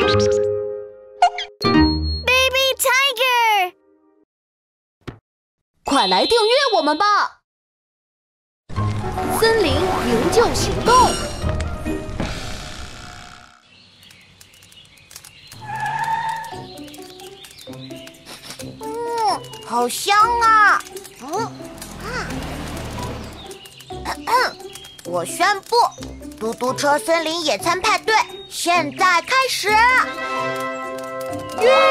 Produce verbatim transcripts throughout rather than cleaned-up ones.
Baby Tiger， 快来订阅我们吧！森林营救行动。 嗯，好香啊！嗯啊，咳咳我宣布，嘟嘟车森林野餐派对现在开始！耶！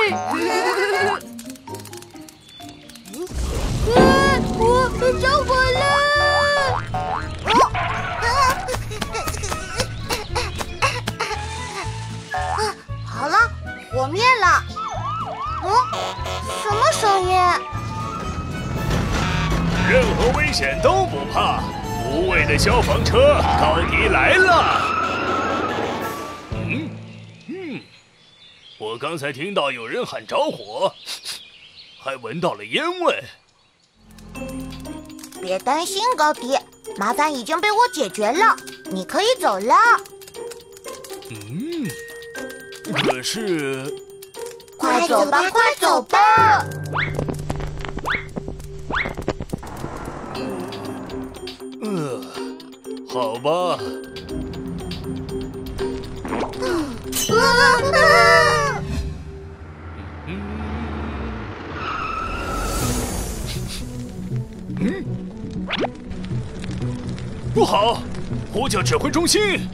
我着火了！啊，好了，火灭了。嗯，什么声音？ 任何危险都不怕，无畏的消防车高迪来了。嗯嗯，我刚才听到有人喊着火，还闻到了烟味。 别担心，高迪，麻烦已经被我解决了，你可以走了。 嗯，可是， 快走吧，快走吧！ 呃，好吧。 啊啊嗯，不好！呼叫指挥中心。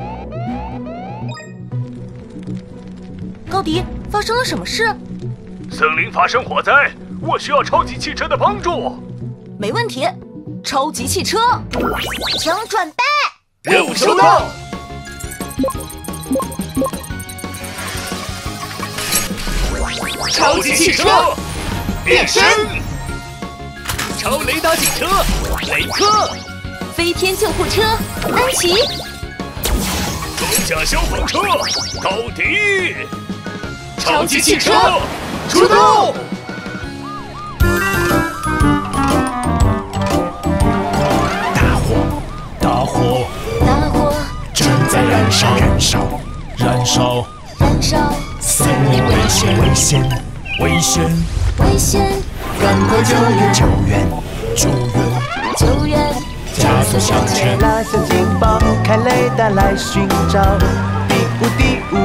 高迪，发生了什么事？ 森林发生火灾，我需要超级汽车的帮助。 没问题，超级汽车， 请准备。 任务收到。超级汽车变身。超雷达警车雷克， 飞天救护车安琪， 装甲消防车高迪，超级汽车出动！ 大火，大火， 大火正在燃烧，燃烧，燃烧， 燃烧， 森林危险，危险，危险， 危险， 赶快救援，救援，救援， 救援， 加速向前。 拉响警报，开雷达来寻找。第五，第五。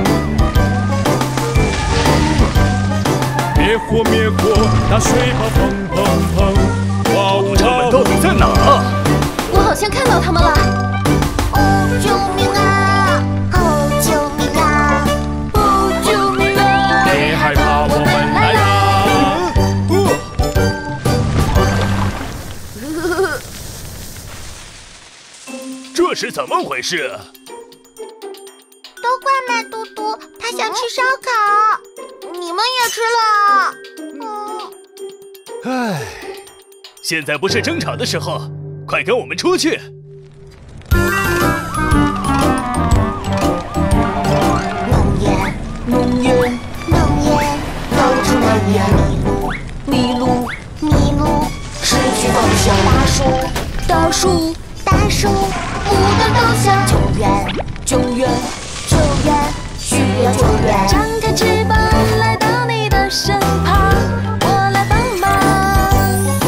灭火，灭火，大水泡砰砰砰！哇呜他们到底在哪？ 我好像看到他们了。 哦，救命啊！哦，救命啊！ 哦，救命啊！ 别害怕，我们来啦！ 这是怎么回事？ 都怪麦嘟嘟，他想吃烧烤，你们也吃了。嗯， 唉，现在不是争吵的时候，快跟我们出去。 浓烟， 浓烟， 浓烟，到处蔓延。 迷路， 迷路，失去方向。大树， 大树， 大树，不断倒下。救援， 救援， 救援，需要救援。 张开翅膀来到你的身旁，我来帮忙。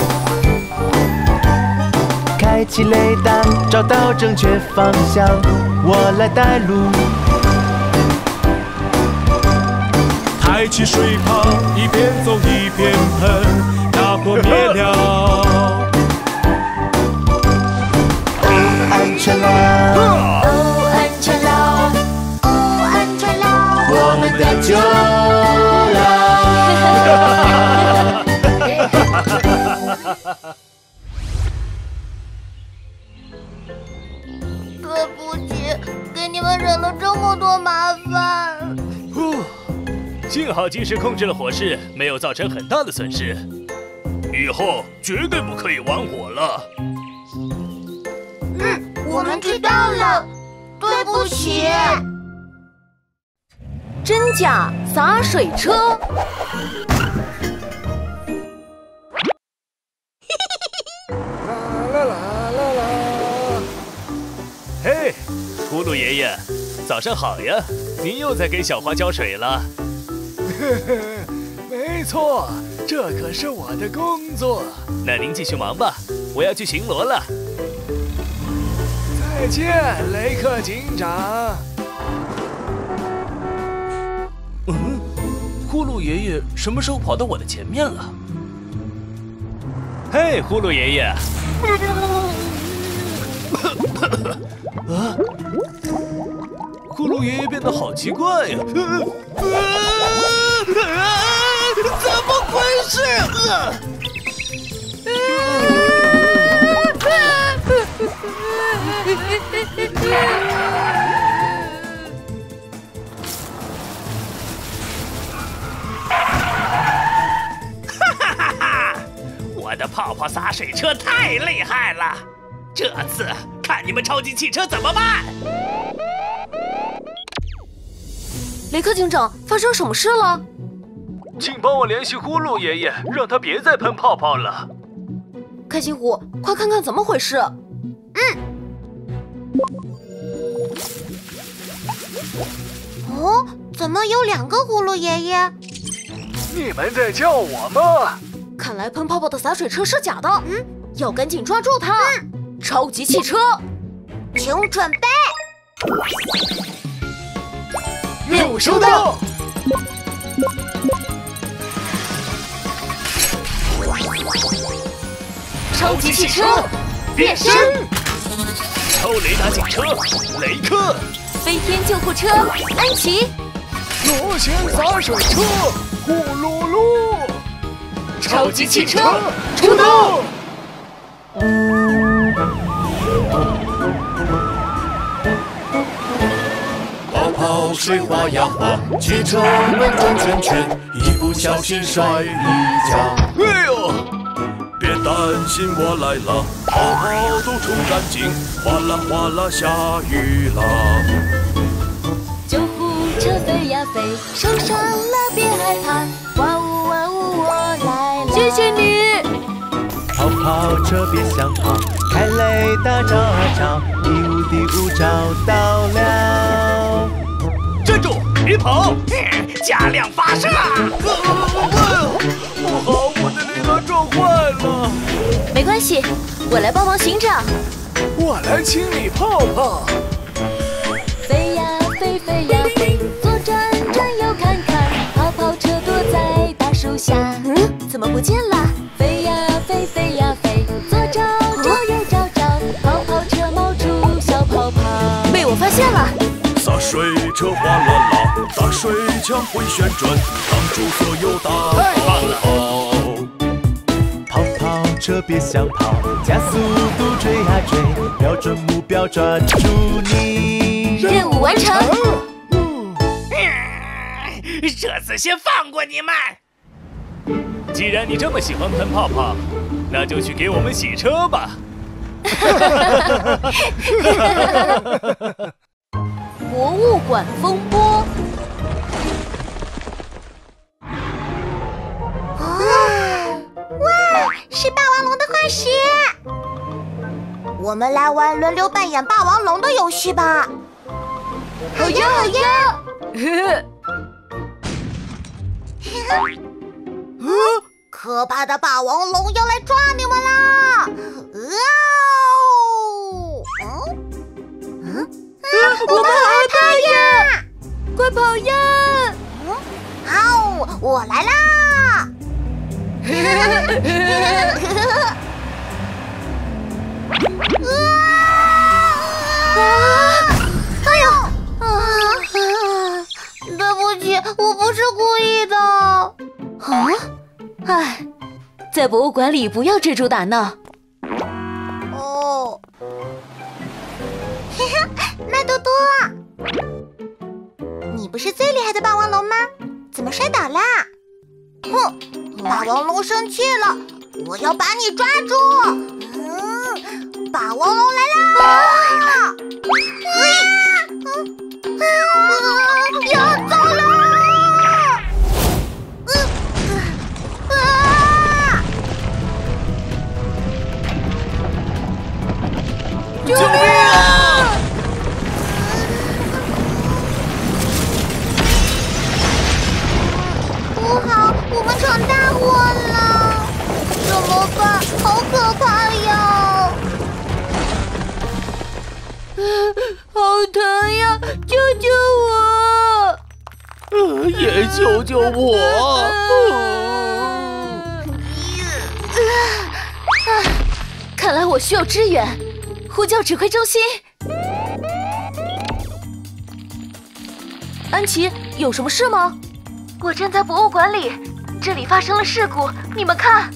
开启雷达，找到正确方向，我来带路。 抬起水泡，一边走一边喷，大火灭了。 安全啦！ 哦，安全了， 哦，安全了， 我们得救啦！ 对不起，给你们惹了这么多麻烦。 呼，幸好及时控制了火势，没有造成很大的损失。以后绝对不可以玩火了。 嗯，我们知道了，对不起。 真假洒水车， 嘿，葫芦爷爷， 早上好呀，您又在给小花浇水了。 没错，这可是我的工作。 那您继续忙吧，我要去巡逻了。 再见，雷克警长。 嗯，呼噜爷爷什么时候跑到我的前面了？ 嘿，呼噜爷爷。 啊！呼噜爷爷变得好奇怪呀！啊啊、怎么回事？啊哈哈哈哈！我的泡泡洒水车太厉害了，这次看你们超级汽车怎么办！ 雷克警长，发生什么事了？ 请帮我联系呼噜爷爷，让他别再喷泡泡了。 开心虎，快看看怎么回事。 嗯。哦，怎么有两个呼噜爷爷？ 你们在叫我吗？ 看来喷泡泡的洒水车是假的。 嗯， 要赶紧抓住它。嗯，超级汽车， 请准备。 任务收到。 超级汽车变身， 超雷达警车雷克， 飞天救护车安琪， 螺旋洒水车呼噜噜， 超级汽车出动。 泡泡水滑呀滑，汽车们转圈圈，一不小心摔一跤。 哎呦！ 别担心，我来了，泡泡都冲干净，哗啦哗啦下雨啦。 救护车飞呀飞，受伤了别害怕，哇呜哇呜我来了。谢谢你。 泡泡车别想跑，开雷达找啊找，第五第五找到了。 站住，别跑！加量发射！ 不好，我的雷达撞坏了。 没关系，我来帮忙寻找。 我来清理泡泡。 飞呀飞，飞呀飞，左转转右看看，泡泡车躲在大树下。嗯，怎么不见了？飞呀飞，飞呀飞，左找找右找找，泡泡车冒出小泡泡。被我发现了。 洒水车哗啦啦，大水枪会旋转，挡住所有大泡泡。 泡泡车别想跑，加速度追啊追，瞄准目标抓住你。 任务完成。 嗯，这次先放过你们。既然你这么喜欢喷泡泡，那就去给我们洗车吧。 博物馆风波。 哦，哇，是霸王龙的化石！我们来玩轮流扮演霸王龙的游戏吧。好呀好呀！可怕的霸王龙要来抓你们啦！哦，嗯嗯。我们好害怕呀！ 快跑呀！ 嗯，好，我来啦！啊！哎呦！啊！对不起，我不是故意的。 啊！唉，在博物馆里不要追逐打闹。 哦。麦多多，你不是最厉害的霸王龙吗？怎么摔倒啦？哼，霸王龙生气了，我要把你抓住！嗯，霸王龙来啦！啊！要走了！救命啊！ 么办？好可怕呀！好疼呀！救救我！ 呃，也救救我！ 看来我需要支援，呼叫指挥中心。安琪，有什么事吗？我站在博物馆里，这里发生了事故，你们看。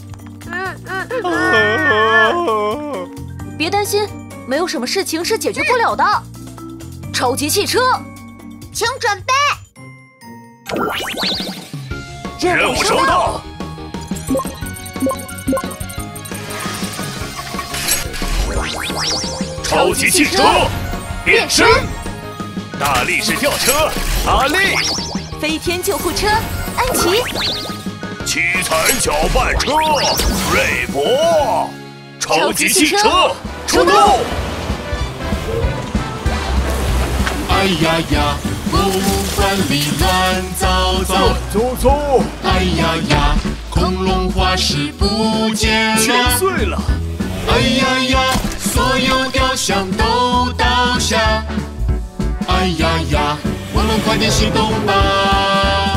别担心，没有什么事情是解决不了的。超级汽车， 请准备。 任务收到。超级汽车变身，大力士吊车阿力， 飞天救护车安琪， 七彩搅拌车瑞博，超级汽车出动！ 哎呀呀，博物馆里乱糟糟， 走走！ 哎呀呀，恐龙化石不见切了， 碎了！ 哎呀呀，所有雕像都倒下，哎呀呀，我们快点行动吧！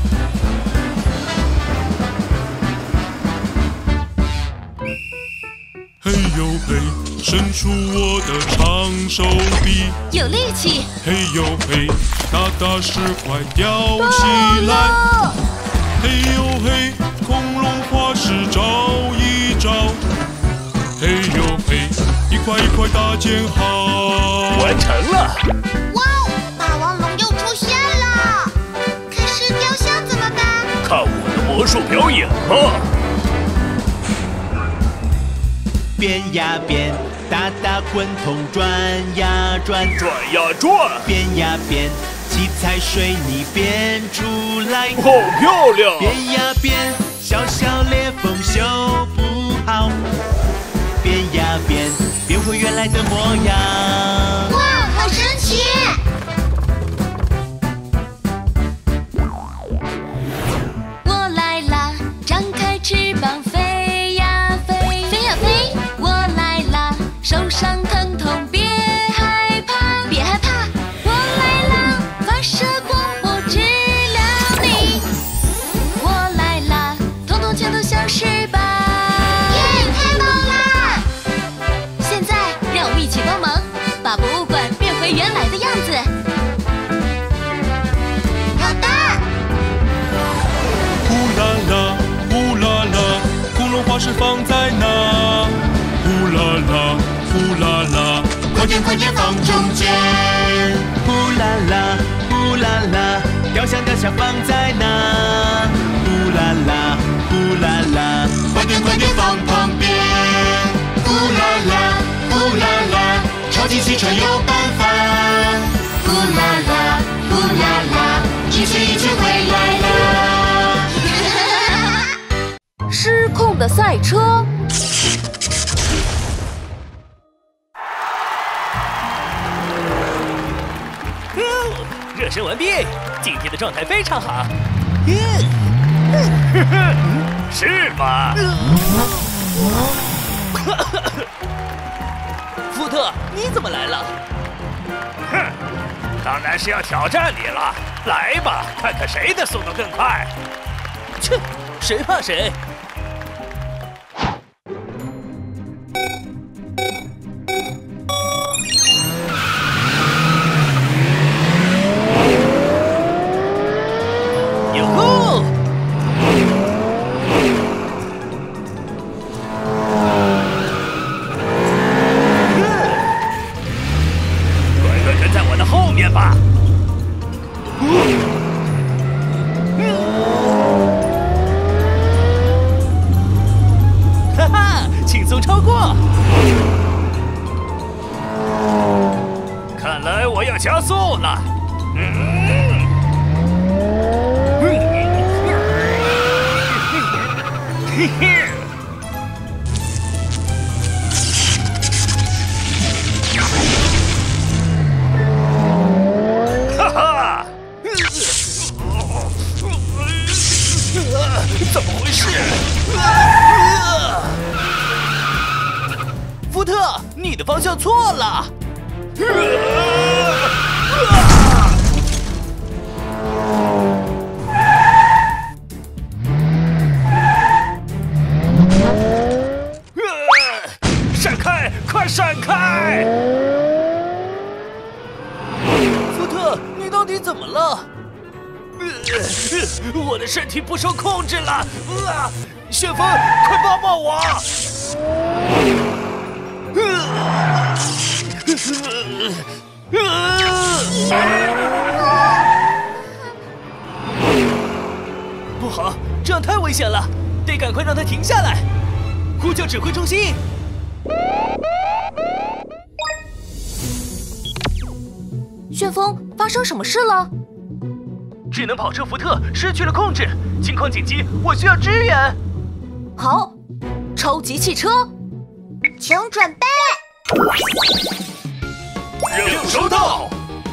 嘿呦嘿，伸出我的长手臂， 有力气。 嘿呦嘿，大大石块吊起来，嘿呦嘿，恐龙化石找一找，嘿呦嘿，一块一块大建好。 完成了！ 哇哦，霸王龙又出现了！可是雕像怎么办？ 看我的魔术表演吧！ 变呀变，大大滚筒转呀转， 转呀转， 变呀变，七彩水泥变出来， 好漂亮！ 变呀变，小小裂缝修不好，变呀变，变回原来的模样。 哇，好神奇！ 我来啦，张开翅膀飞呀飞，飞呀飞。我来啦，受伤疼痛别害怕，别害怕。我来啦，发射光波治疗你。我来啦，统统全都消失吧。 耶，太棒啦！ 现在让我们一起帮忙，把博物馆变回原来的样子。 好的。 呼啦啦，呼啦啦，恐龙化石放在哪？呼啦啦，呼啦啦，快点快点放中间。 呼啦啦，呼啦啦，雕像雕像放在哪？呼啦啦，呼啦啦， 快点快点放旁边。呼啦啦，呼啦啦，超级汽车有办法。呼啦啦，呼啦啦，一切一切回来了。 失控的赛车。 热身完毕，今天的状态非常好。是吗？ 福特，你怎么来了？ 哼，当然是要挑战你了。来吧，看看谁的速度更快。 切，谁怕谁？哟吼！ 乖乖跟在我的后面吧。 哈哈，轻松超过！ 看来我要加速了。嗯。嘿嘿。哈哈！怎么回事？啊福特，你的方向错了。 闪开！快闪开！ 福特，你到底怎么了？ 我的身体不受控制了！啊！旋风，快帮帮我！ 不好，这样太危险了，得赶快让他停下来！呼叫指挥中心。 旋风，发生什么事了？ 智能跑车福特失去了控制，情况紧急，我需要支援。 好，超级汽车， 请准备。 任务收到。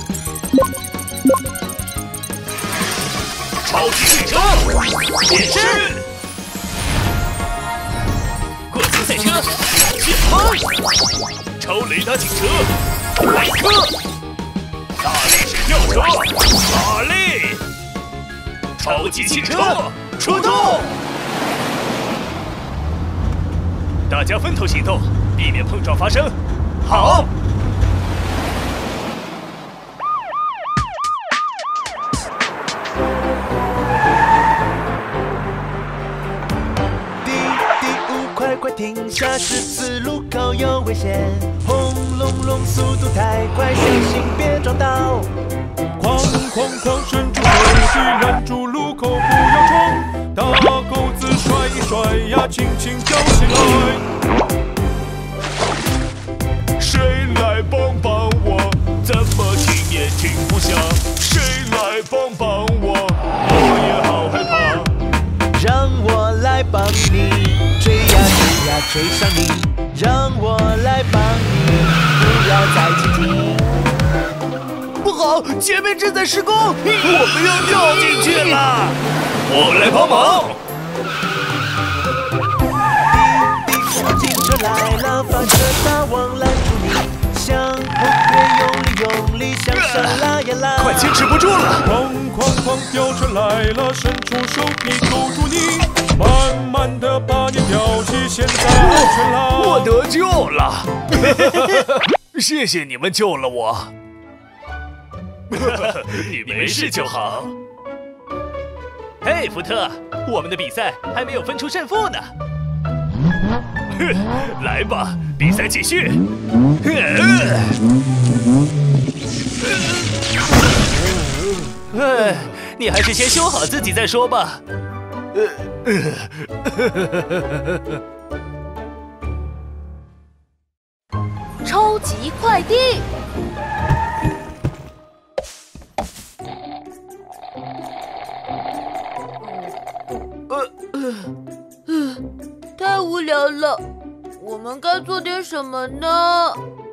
超级汽车变身，过街赛车，旋风，超雷达警车，来客，大力神吊车，马力，超级汽车出动。大家分头行动，避免碰撞发生。好。 滴滴五，快快停下，十字路口有危险！轰隆隆，速度太快，小心别撞到！ 哐哐哐，伸出手臂拦住路口，不要冲！大钩子甩一甩呀，轻轻掉下来。 谁来帮帮我？怎么停也停不下。谁来帮帮我？我也好害怕。 让我来帮你，追呀追呀追上你！让我来帮你，不要再停停。 不好，前面正在施工，我们要掉进去了。 我来帮忙。 警车来了，发射大网拦住你，向后越用力用力向上拉呀拉， 快坚持不住了！ 哐哐哐，吊车来了，伸出手臂勾住你，慢慢的把你吊起，现在安全啦！ 我得救了！谢谢你们救了我。你没事就好。 嘿，福特，我们的比赛还没有分出胜负呢。 来吧，比赛继续。 哎，你还是先修好自己再说吧。 超级快递。太无聊了，我们该做点什么呢？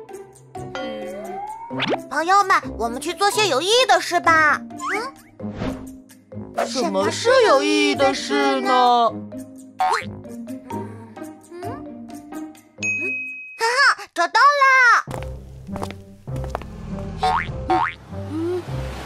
朋友们，我们去做些有意义的事吧。 嗯，什么是有意义的事呢？ 哈哈，找到了！ 嗯，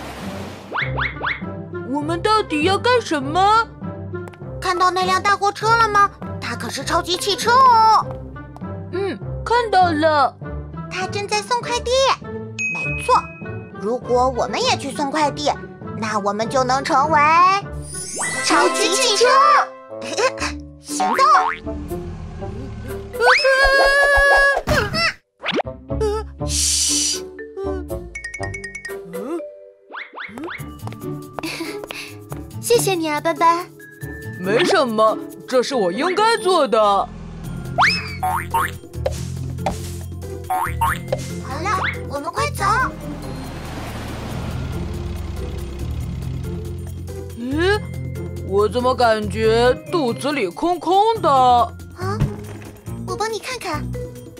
我们到底要干什么？ 看到那辆大货车了吗？它可是超级汽车哦。 嗯，看到了。 它正在送快递。没错，如果我们也去送快递，那我们就能成为超级汽车。行动！嘘。谢谢你啊，斑斑。 没什么，这是我应该做的。 好了，我们快走。 咦，我怎么感觉肚子里空空的？ 啊，我帮你看看。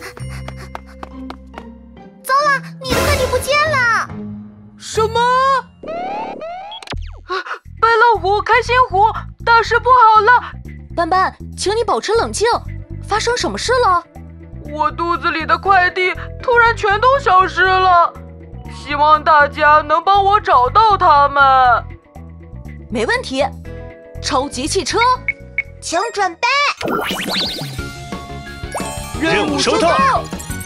糟了，你的快递不见了！ 什么？白老虎、开心虎，大事不好了！斑斑，请你保持冷静，发生什么事了？ 我肚子里的快递突然全都消失了，希望大家能帮我找到它们。 没问题，超级汽车， 请准备。 任务收到。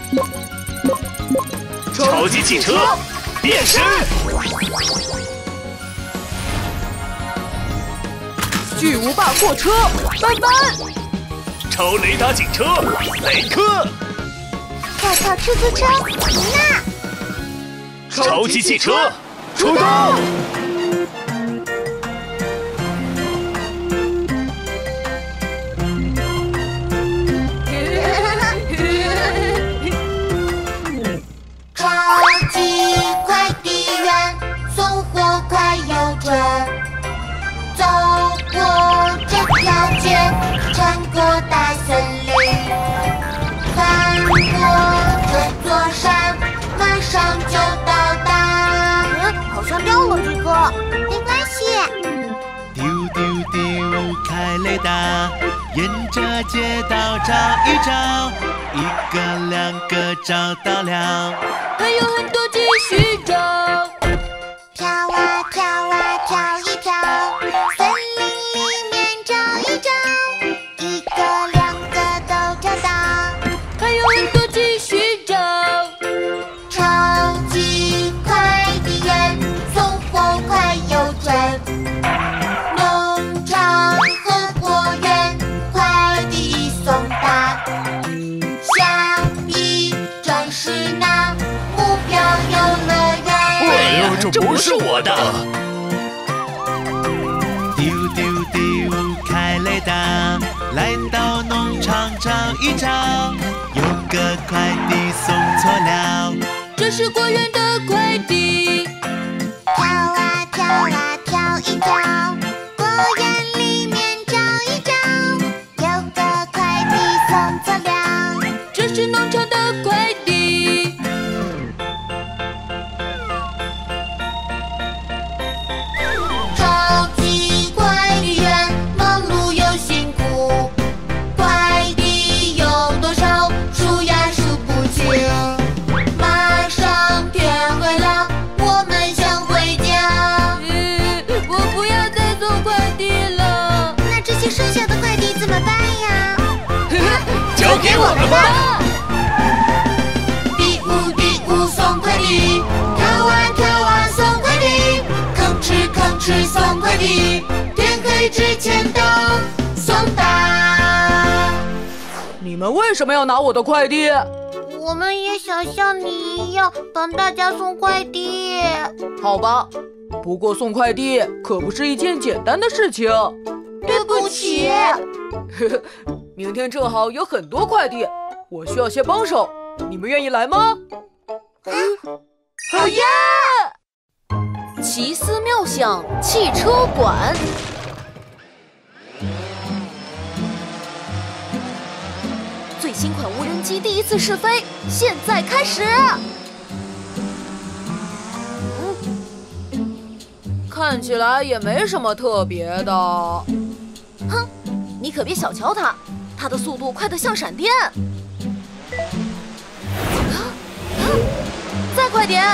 超级汽车变身。 巨无霸货车斑斑。 超雷达警车雷克。 跳跳出租车妮娜。 超级汽车出动。 穿过大森林，翻过这座山，马上就到达。嗯，好像掉了一个，没关系。 丢丢丢，开雷达，沿着街道找一找，一个两个找到了， 还有很多继续找。 跳啊跳啊跳一跳，森林里面找一找。一个两个都找到， 还有很多继续找。 超级快递员送货快又准，农场和果园快递一送达。下一站是哪？目标游乐园。 哎呦，这不是我的！ 丢丢丢，开雷达。来到农场找一找，有个快递送错了， 这是果园的快递。 跳啊跳啊跳一跳，果园里面找一找，有个快递送错了， 这是农场的快递。 超级快递员忙碌又辛苦。快递有多少？数呀数不清。马上天黑了，我们想回家。 嗯，我不要再送快递了。 那这些剩下的快递怎么办呀？ 交给我们吧。 第五第五送快递，跳啊跳啊送快递，吭哧吭哧送快递，天黑之前都送达。 你们为什么要拿我的快递？ 我们也想像你一样帮大家送快递。 好吧，不过送快递可不是一件简单的事情。 对不起。 明天正好有很多快递，我需要些帮手，你们愿意来吗？ 好呀！奇思妙想汽车馆。最新款无人机第一次试飞，现在开始。 嗯，看起来也没什么特别的。 哼，你可别小瞧它，它的速度快得像闪电。啊啊！再快点！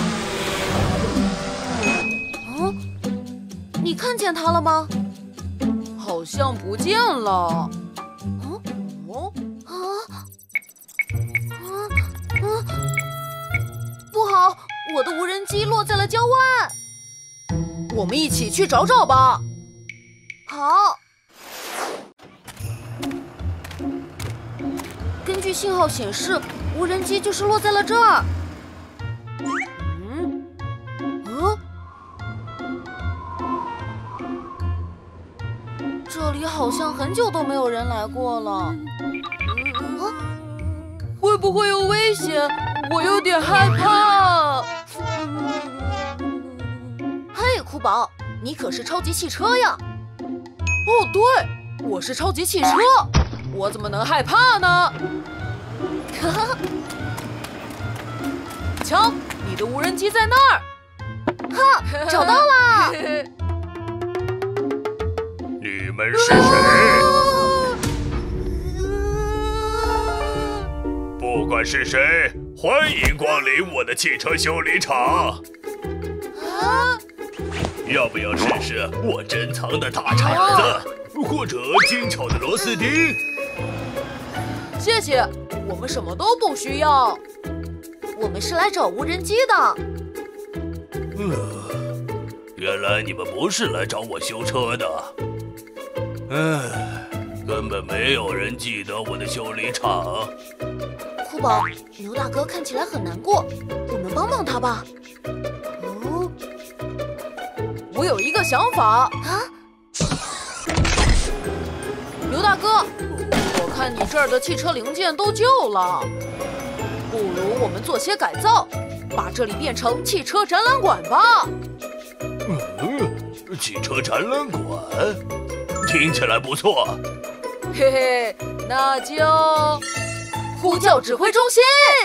嗯，你看见它了吗？ 好像不见了。 哦哦。 啊啊啊！不好，我的无人机落在了郊外。 我们一起去找找吧。 好。根据信号显示，无人机就是落在了这儿。 嗯？ 嗯？这里好像很久都没有人来过了。啊？ 会不会有危险？我有点害怕。 嘿，酷宝，你可是超级汽车呀！ 哦，对，我是超级汽车，我怎么能害怕呢？瞧，你的无人机在那儿。 哈，找到了！ 你们是谁？ 管是谁，欢迎光临我的汽车修理厂。 啊！ 要不要试试我珍藏的大铲子，或者精巧的螺丝钉？ 谢谢，我们什么都不需要。 我们是来找无人机的。 嗯，原来你们不是来找我修车的。唉，根本没有人记得我的修理厂。 酷宝，牛大哥看起来很难过，我们帮帮他吧。 哦，我有一个想法啊！ 牛大哥，我看你这儿的汽车零件都旧了，不如我们做些改造，把这里变成汽车展览馆吧。 嗯，汽车展览馆听起来不错。 嘿嘿，那就呼叫指挥中心。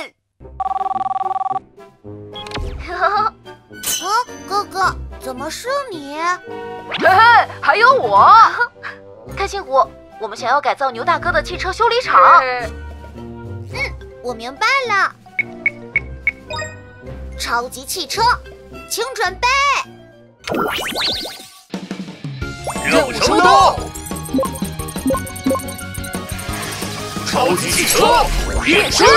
啊，哥哥，怎么是你？ 嘿嘿，还有我。 开心果，我们想要改造牛大哥的汽车修理厂。 嗯，我明白了。超级汽车，请准备。 任务收到。超级汽车变身。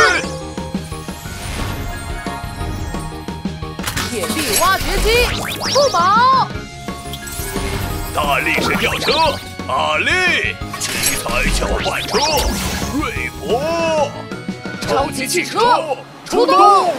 铁臂挖掘机，酷宝。 大力神吊车，阿力。奇才搅拌车，瑞博。 超级汽车出动。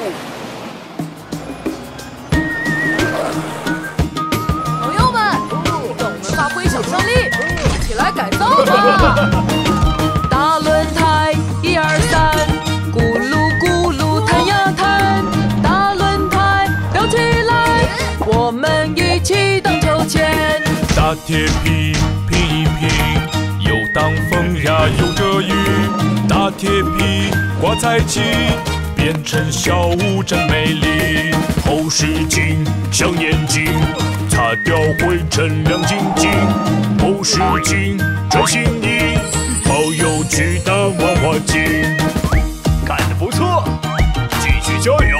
朋友们，让我们发挥想象力，一起来改造吧！大轮胎，一二三，咕噜咕噜弹呀弹，大轮胎摇起来，我们一起荡秋千。 大铁皮拼一拼，又挡风呀又遮雨，大铁皮挂在一起，变成小屋真美丽。后视镜像眼睛，擦掉灰尘亮晶晶。后视镜真新颖，好有趣的万花镜。 干得不错，继续加油！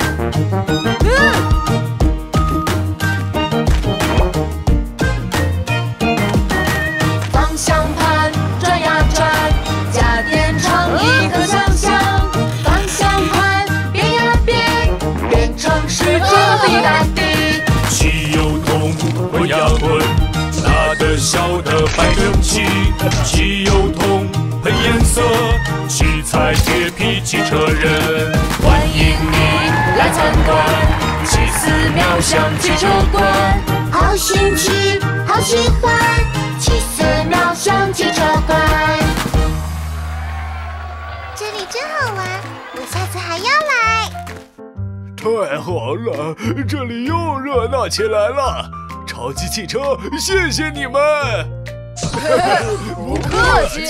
嗯。方向盘转呀转，家电创意和想象。方向盘变呀变，变成世界的大地。 汽油桶滚呀滚，大的小的摆整齐。汽油桶喷颜色，七彩铁皮汽车人， 欢迎你来参观七四秒想汽车馆。 好新奇，好喜欢，七四秒想汽车馆。这里真好玩，我下次还要来。 太好了，这里又热闹起来了！超级汽车，谢谢你们！ 不客气。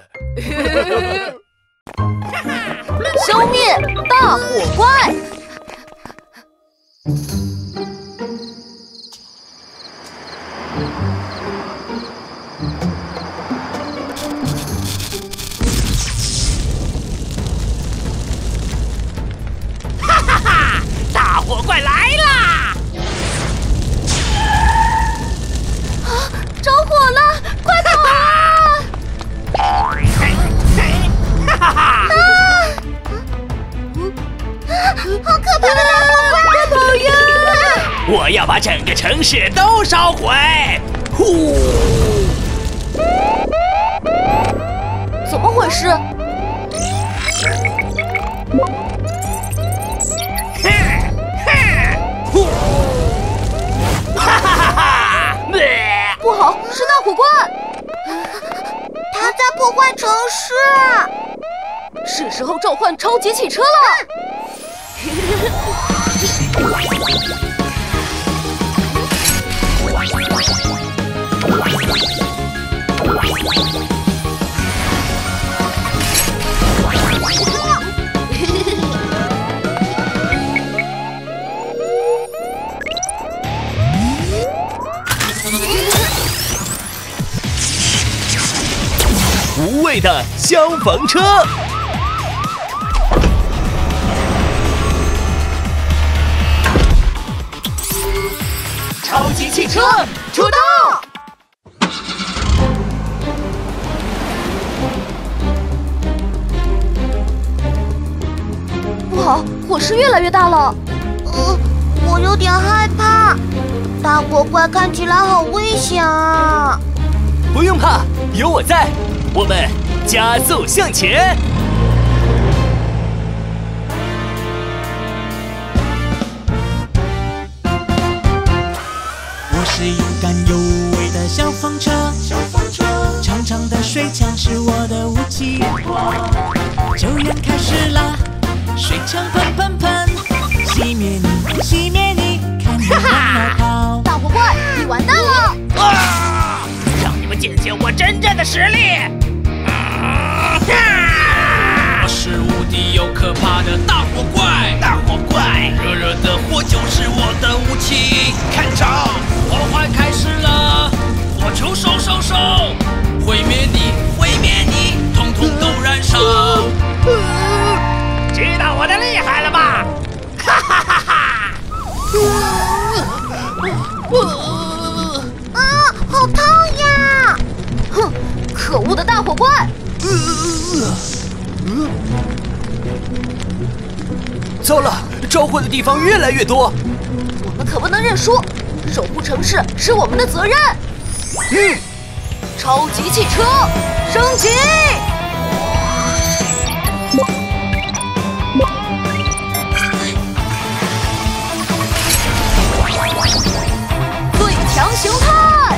消灭大火怪！ 哈哈哈！大火怪来啦！ 啊！着火了！快跑啊！ 哈哈哈！ 好可怕的大火怪！ 快跑呀！ 我要把整个城市都烧毁！呼！ 怎么回事？ 哈哈哈哈！ 不好，是大火怪！ 它在破坏城市。 是时候召唤超级汽车了！ 无畏的相逢车。 超级汽车出动！不好，火势越来越大了。 呃，我有点害怕，大火怪看起来好危险啊！ 不用怕，有我在，我们加速向前。 我是勇敢有为的消防车，消防车，长长的水枪是我的武器。救援开始了，水枪喷喷喷，熄灭你，熄灭你，看你往哪跑！ 大火怪，你完蛋了！ 啊！让你们见见我真正的实力！啊！ 我是无敌又可怕的大火怪，大火怪，热热的火就是我的武器。看招！破坏开始了，火球手手手，毁灭你，毁灭你，统统都燃烧。 知道我的厉害了吧？哈哈哈哈！ 啊，好烫呀！ 哼，可恶的大火怪！ 糟了，召唤的地方越来越多， 我们可不能认输，守护城市是我们的责任。 嗯， 超级汽车升级！最强形态！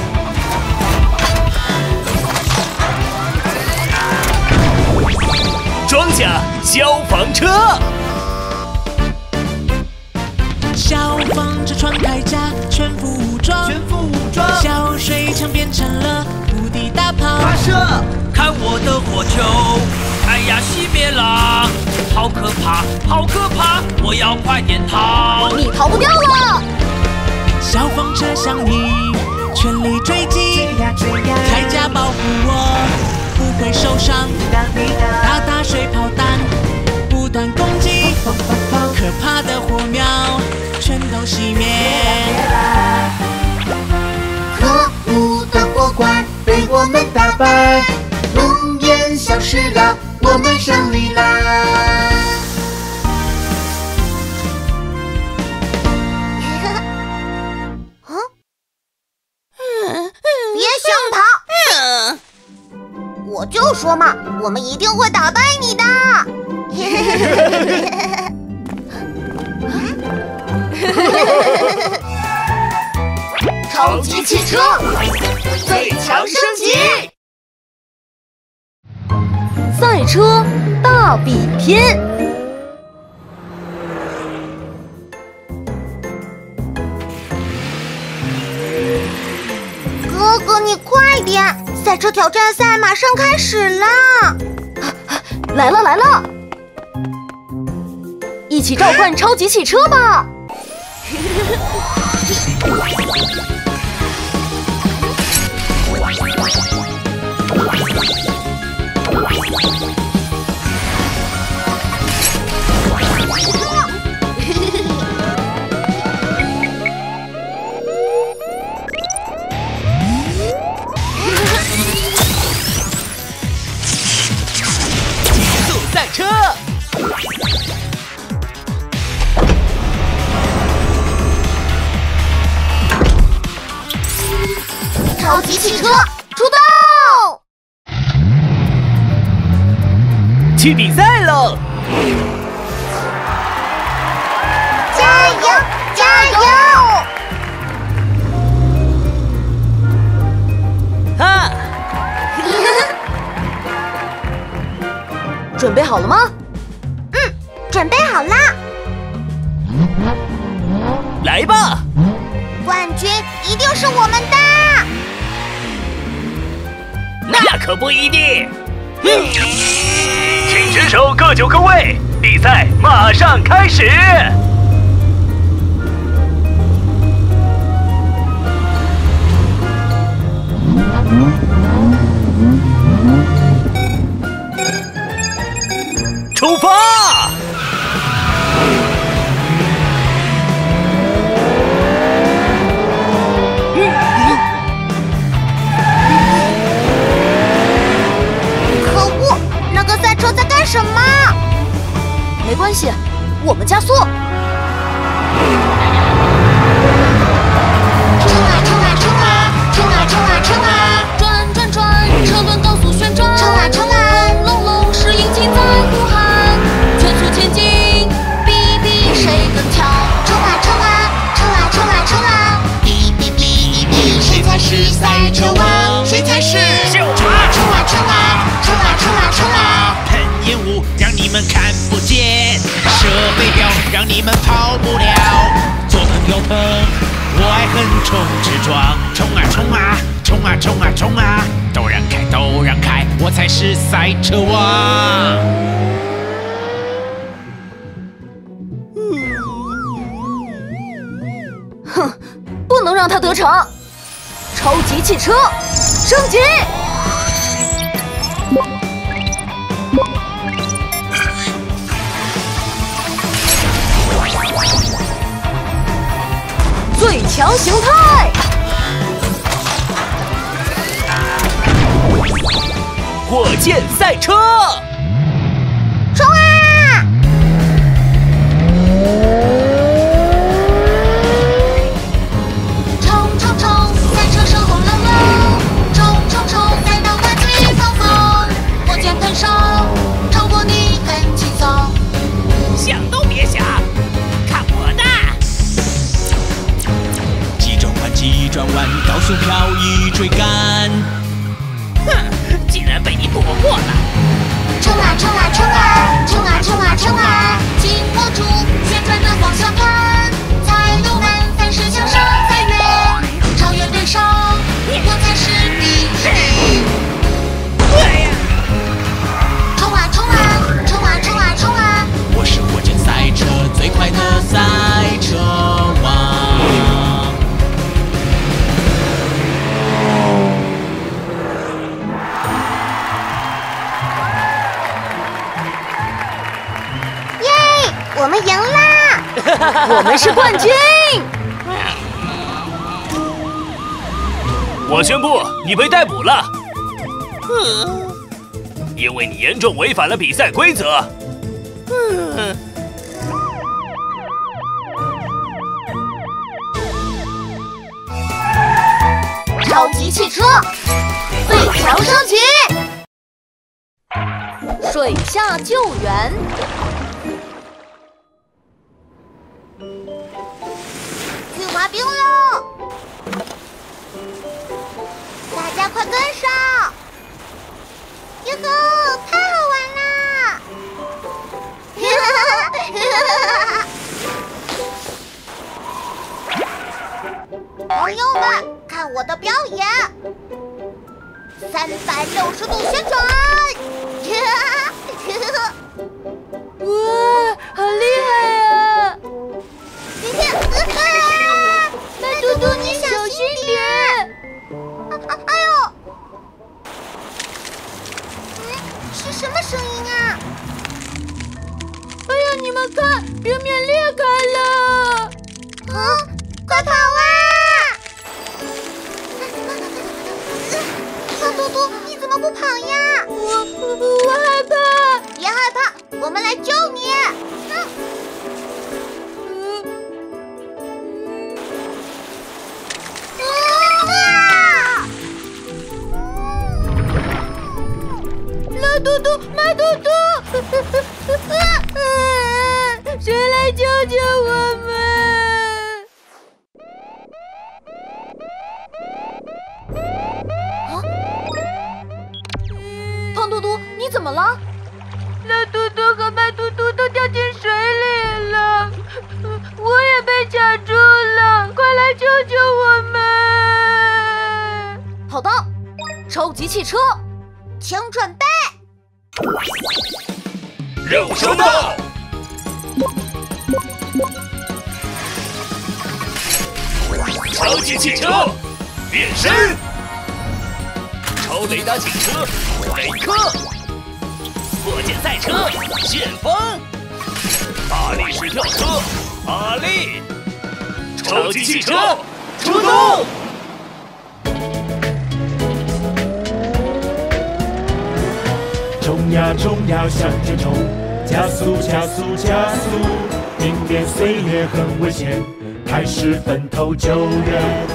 装甲消防车。 消防车穿铠甲，全副武装， 全副武装， 小水枪变成了无敌大炮， 发射！ 看我的火球，哎呀，熄灭了，好可怕，好可怕，我要快点逃！ 你逃不掉了！ 消防车向你全力追击，铠甲保护我，不会受伤。大大水炮弹不断攻击，可怕的火苗全都熄灭。 可恶的火怪被我们打败，熔岩消失了，我们胜利啦！ 别想跑！我就说嘛，我们一定会打败你的。 超级汽车最强升级！赛车大比拼。 哥哥，你快点！赛车挑战赛马上开始啦！ 来了来了，一起召唤超级汽车吧！ 赛车， 超级汽车出动！ 去比赛喽！ 加油，加油！ 哈！ 准备好了吗？ 嗯，准备好啦！ 来吧！ 冠军一定是我们的！ 那可不一定。 嗯，请选手各就各位，比赛马上开始。 出发！ 我们加速。冲啊冲啊冲啊，冲啊冲啊冲啊！ 转转转，车轮高速旋转。 冲啊冲啊！ 隆隆隆，是引擎在呼喊。全速前进，比比谁更强。 冲啊冲啊，冲啊冲啊冲啊！比比比比，谁才是赛车王？谁才是？ 秀冲啊冲啊冲啊，冲啊冲啊冲啊！ 喷烟雾让你们看不见，射飞镖让你们跑不了。左喷右喷，我爱横冲直撞。冲啊冲啊，冲啊冲啊冲啊！都让开都让开，我才是赛车王。 哼，不能让他得逞！超级汽车升级！最强形态！ 火箭赛车， 冲啊！冲冲冲，赛车声轰隆隆！冲冲冲，赛道快最放风！火箭喷射，超过你很轻松。 想都别想，看我的！ 急转弯，急转弯，高速漂移追赶。 哼，竟然被你躲过了！ 冲啊冲啊冲啊，冲啊冲啊冲啊！紧握住旋转的方向盘，才有难，凡事向上再远，超越对手，我才是第一。 对呀！ 冲啊冲啊，冲啊冲啊冲啊！ 我是火箭赛车最快的赛车王。 我们赢啦！ 我们是冠军！ 我宣布你被逮捕了，因为你严重违反了比赛规则。 超级汽车最强升级， 水下救援。 去滑冰喽！大家快跟上！哟呵，太好玩啦！朋友们，看我的表演！三百六十度旋转！ 哇，好厉害啊！ 麦嘟嘟，你小心点！啊，哎呦！嗯，是什么声音啊？ 哎呀，你们看，冰面裂开了！ 啊，快跑啊！小嘟嘟，你怎么不跑呀？ 我我害怕。 别害怕，我们来救你。嗯。 老嘟嘟，麦嘟嘟，谁来救救我们？啊！胖嘟嘟，你怎么了？老嘟嘟和麦嘟嘟都掉进水里了，我也被卡住了，快来救救我们！好的，超级汽车， 请准备。 任务收到。超级汽车变身，超雷达警车雷克，火箭赛车旋风，大力士跳车阿力，超级汽车出动！ 冲呀冲呀向前冲，加速加速加速， 地面碎裂很危险，开始分头救援。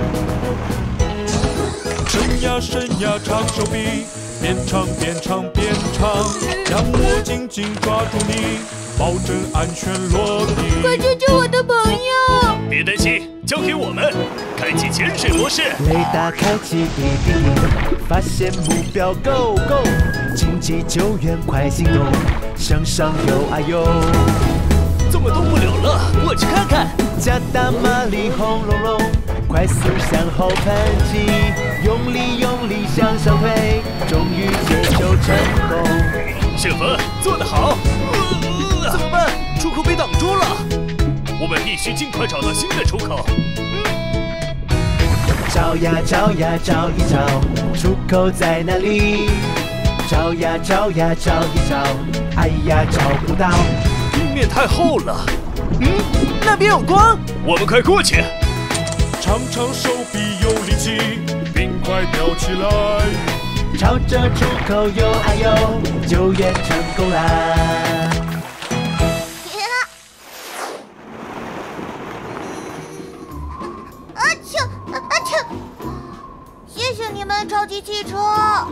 伸呀伸呀长手臂，边唱边唱边唱，让我紧紧抓住你，保证安全落地。 快救救我的朋友！ 别担心，交给我们，开启潜水模式。 雷达开启，滴滴滴，发现目标 ，Go Go！ 紧急救援，快行动，向上游啊游！ 怎么动不了了？我去看看。 加大马力，轰隆隆，快速向后喷气，用力用力向上推，终于解救成功。 雪峰，做得好！ 呃、怎么办？出口被挡住了。 我们必须尽快找到新的出口。 找呀找呀找一找，出口在哪里？找呀找呀找一找，哎呀找不到。 地面太厚了。 嗯，那边有光， 我们快过去。 长长手臂有力气，冰块吊起来， 朝着出口游啊游，救援成功啦！ 啊啾啊啾！谢谢你们，超级汽车。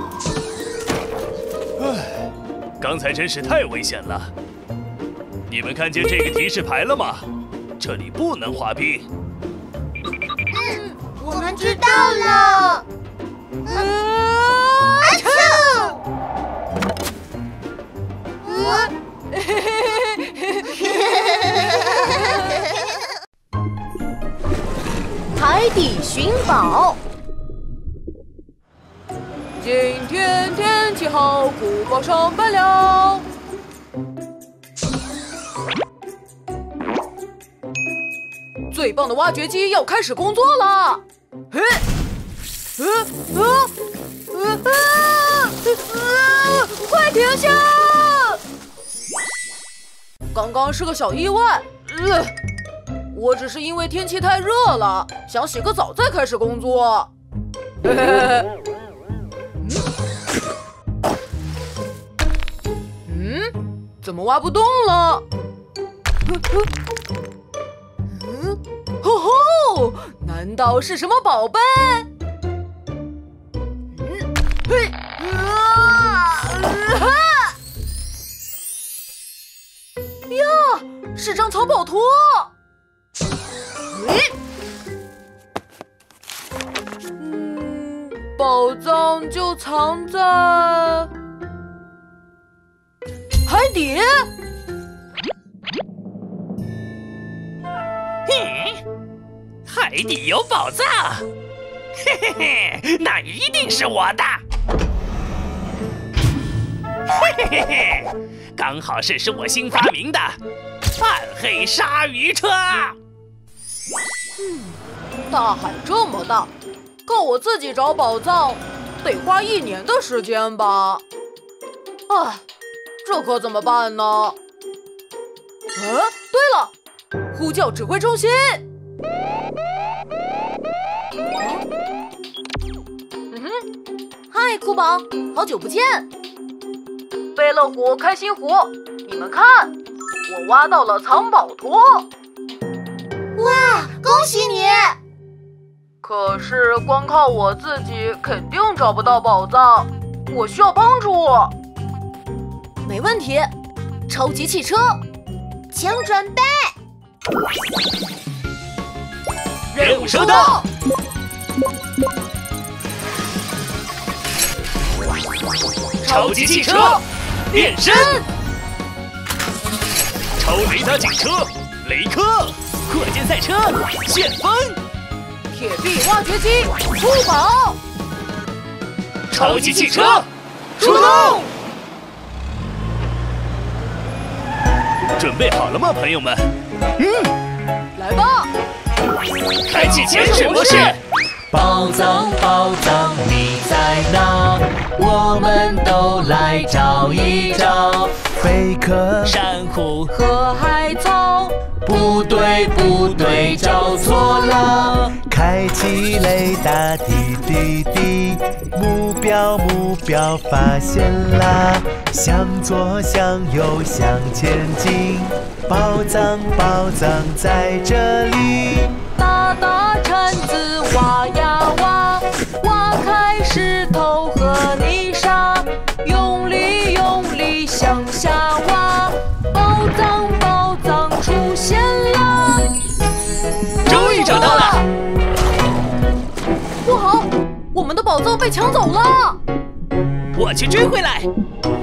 唉，刚才真是太危险了。你们看见这个提示牌了吗？这里不能滑冰。 嗯，我们知道了。嗯，啊啾！ 海底寻宝。今天天气好，古堡上班了。最棒的挖掘机要开始工作了！嘿，呃呃呃呃呃，快停下！刚刚是个小意外，呃，我只是因为天气太热了，想洗个澡再开始工作。嘿嘿嘿。嗯，怎么挖不动了？嗯，吼吼，难道是什么宝贝？嗯，嘿，啊，啊呀，是张藏宝图。诶，嗯，宝藏就藏在海底。 嘿，海底有宝藏，嘿嘿嘿，那一定是我的。嘿嘿嘿嘿，刚好是是我新发明的暗黑鲨鱼车。 嗯，大海这么大，靠我自己找宝藏得花一年的时间吧？唉，这可怎么办呢？嗯，对了。呼叫指挥中心。嗯哼，嗨，酷宝，好久不见。飞乐湖、开心湖，你们看，我挖到了藏宝图。 哇，恭喜你！ 可是光靠我自己肯定找不到宝藏，我需要帮助。没问题，超级汽车， 请准备。 任务收到。超级汽车变身，超雷达警车雷克，火箭赛车旋风， 铁臂挖掘机出宝， 超级汽车出动。准备好了吗，朋友们？ 嗯，来吧！ 开启潜水模式。 宝藏，宝藏，你在哪？我们都来找一找。 贝壳、 珊瑚和海草， 不对，不对，找错了。 开启雷达，滴滴滴，目标，目标发现啦！向左，向右，向前进， 宝藏宝藏在这里。 大大铲子挖呀挖，挖开石头和泥沙，用力用力向下挖，宝藏宝藏出现了。 终于找到了！ 不好，我们的宝藏被抢走了！ 我去追回来。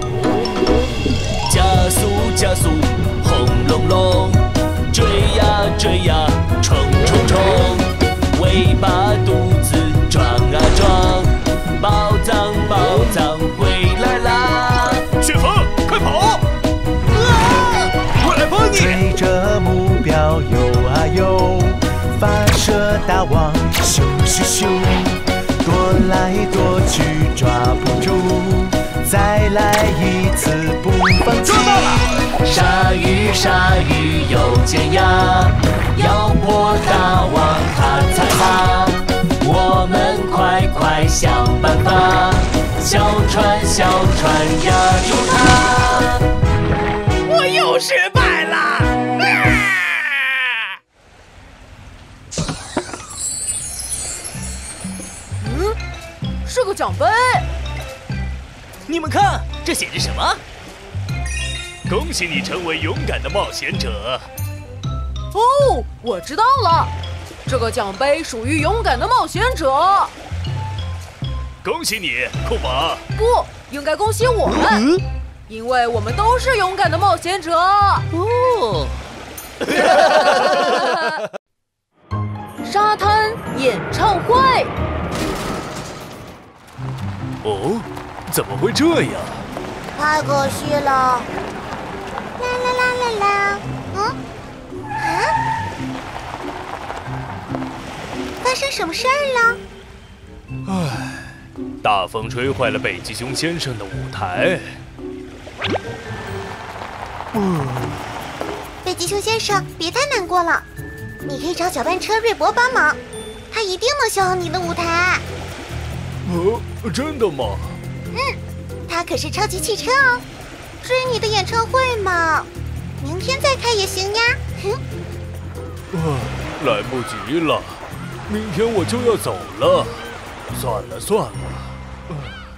加速加速，轰隆隆，追呀追呀，冲冲冲，尾巴肚子撞啊撞，宝藏宝藏回来啦！ 旋风，快跑！ 啊！我来帮你。 追着目标游啊游，发射大网，咻咻咻，躲来躲去抓不住，再来一次不放弃。 鲨鱼鲨鱼有尖牙，要破大网它才怕。我们快快想办法，小船小船压住它。我又失败了！啊嗯，是个奖杯。 你们看，这写着什么？ 恭喜你成为勇敢的冒险者。 哦，我知道了，这个奖杯属于勇敢的冒险者。 恭喜你，库巴。 不，应该恭喜我们，嗯、因为我们都是勇敢的冒险者。 哦。 沙滩演唱会。 哦，怎么会这样？ 太可惜了。啦啦啦啦啦，嗯，啊，发生什么事儿了？ 唉，大风吹坏了北极熊先生的舞台。 嗯，北极熊先生，别太难过了，你可以找搅拌车瑞博帮忙，他一定能修好你的舞台。 哦，真的吗？ 嗯，他可是超级汽车哦。至于你的演唱会嘛，明天再开也行呀。哼。 啊，来不及了，明天我就要走了。算了算了。啊、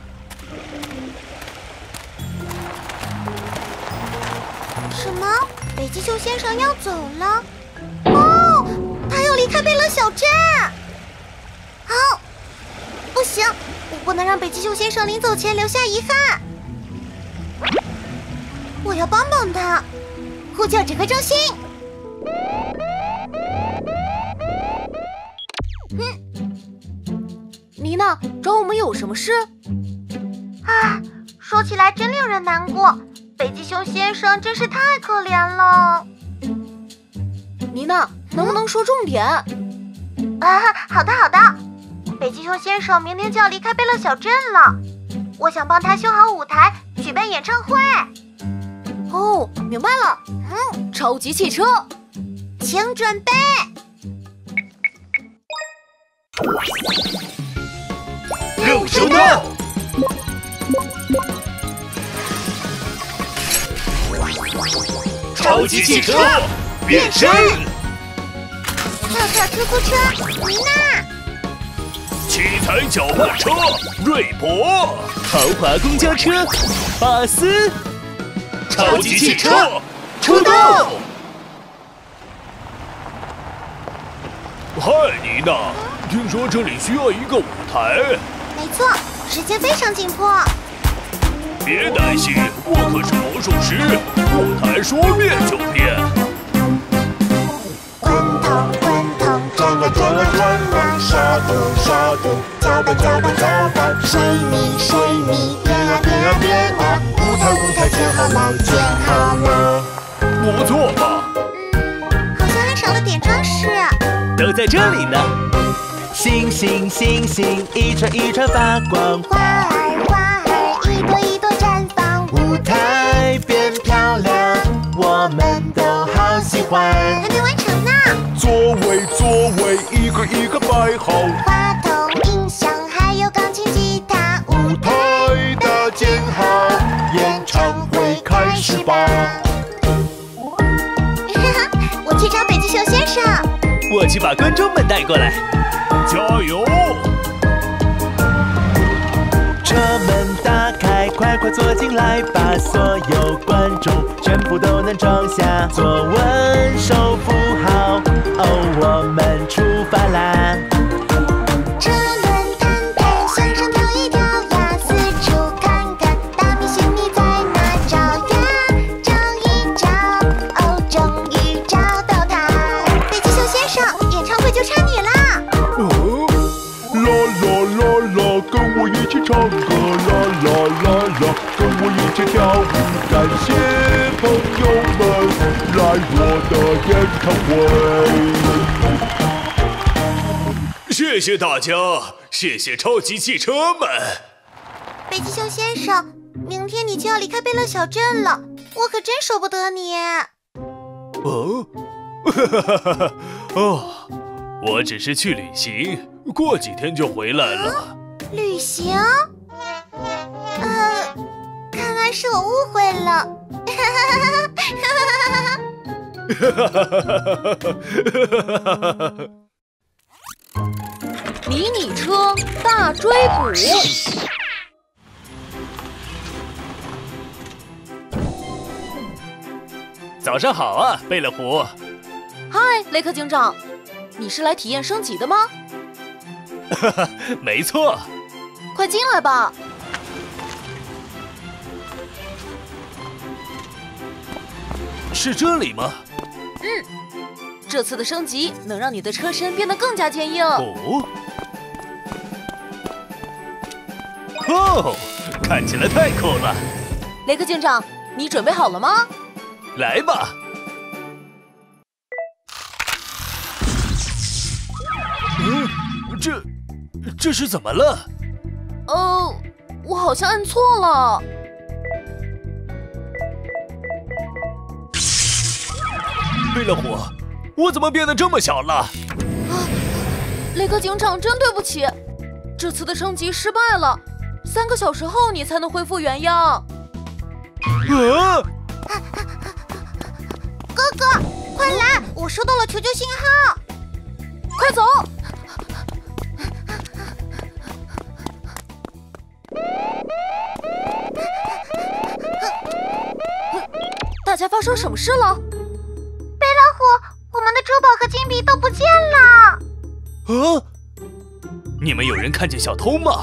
什么？北极熊先生要走了？哦，他要离开贝勒小镇。好，不行，我不能让北极熊先生临走前留下遗憾。我要帮帮他，呼叫指挥中心。 嗯，妮娜，找我们有什么事？ 啊，说起来真令人难过，北极熊先生真是太可怜了。 妮娜，能不能说重点？ 啊，好的好的。北极熊先生明天就要离开贝勒小镇了，我想帮他修好舞台，举办演唱会。 哦，明白了。嗯，超级汽车， 请准备。 六手刀，超级汽车变身， 跳跳出租车，妮娜， 七彩搅拌车瑞博， 豪华公交车巴斯。 超级汽车出动！ 嗨，妮娜，听说这里需要一个舞台。 没错，时间非常紧迫。 别担心，我可是魔术师，舞台说变就变。 滚筒滚筒转啊转啊转啊，沙土沙土，搅拌搅拌搅拌，水泥水泥，变啊变啊变啊。舞台舞台建好了，建好了， 不错吧？ 嗯，好像还少了点装饰。 都在这里呢。 星星星星，一串一串发光， 花儿花儿，一朵一朵绽放。 舞台变漂亮，我们都好喜欢。 还没完成呢。 座位座位，一个一个摆好。 话筒、音响还有钢琴、吉他， 舞台搭建好，演唱会开始吧。 我去把观众们带过来。加油！ 车门打开，快快坐进来，把所有观众全部都能装下。坐稳，手扶好，哦，我们出发啦！ 车轮摊开，向上跳一跳呀，四处看看，大明星你在哪找呀？找一找，哦，终于找到他。北极熊先生，演唱会就差你啦！ 哦，啦啦啦啦，跟我一起唱歌，啦啦啦啦，跟我一起跳舞。感谢朋友们来我的演唱会。 谢谢大家，谢谢超级汽车们。 北极熊先生，明天你就要离开贝乐小镇了，我可真舍不得你。 哦，哈哈哈哈哦，我只是去旅行，过几天就回来了。 啊、旅行？呃，看来是我误会了。 迷你车大追捕。 早上好啊，贝勒虎。 嗨，雷克警长，你是来体验升级的吗？ 哈哈，没错。 快进来吧。 是这里吗？ 嗯，这次的升级能让你的车身变得更加坚硬。 哦，哦，看起来太酷了。 雷克警长，你准备好了吗？ 来吧。嗯，这这是怎么了？ 呃，我好像按错了。 贝勒虎，我怎么变得这么小了？啊， 雷克警长，真对不起，这次的升级失败了，三个小时后你才能恢复原样。 啊！ 哥哥，快来！我收到了求救信号， 快走！大家发生什么事了？ 贝老虎，我们的珠宝和金币都不见了。 啊！你们有人看见小偷吗？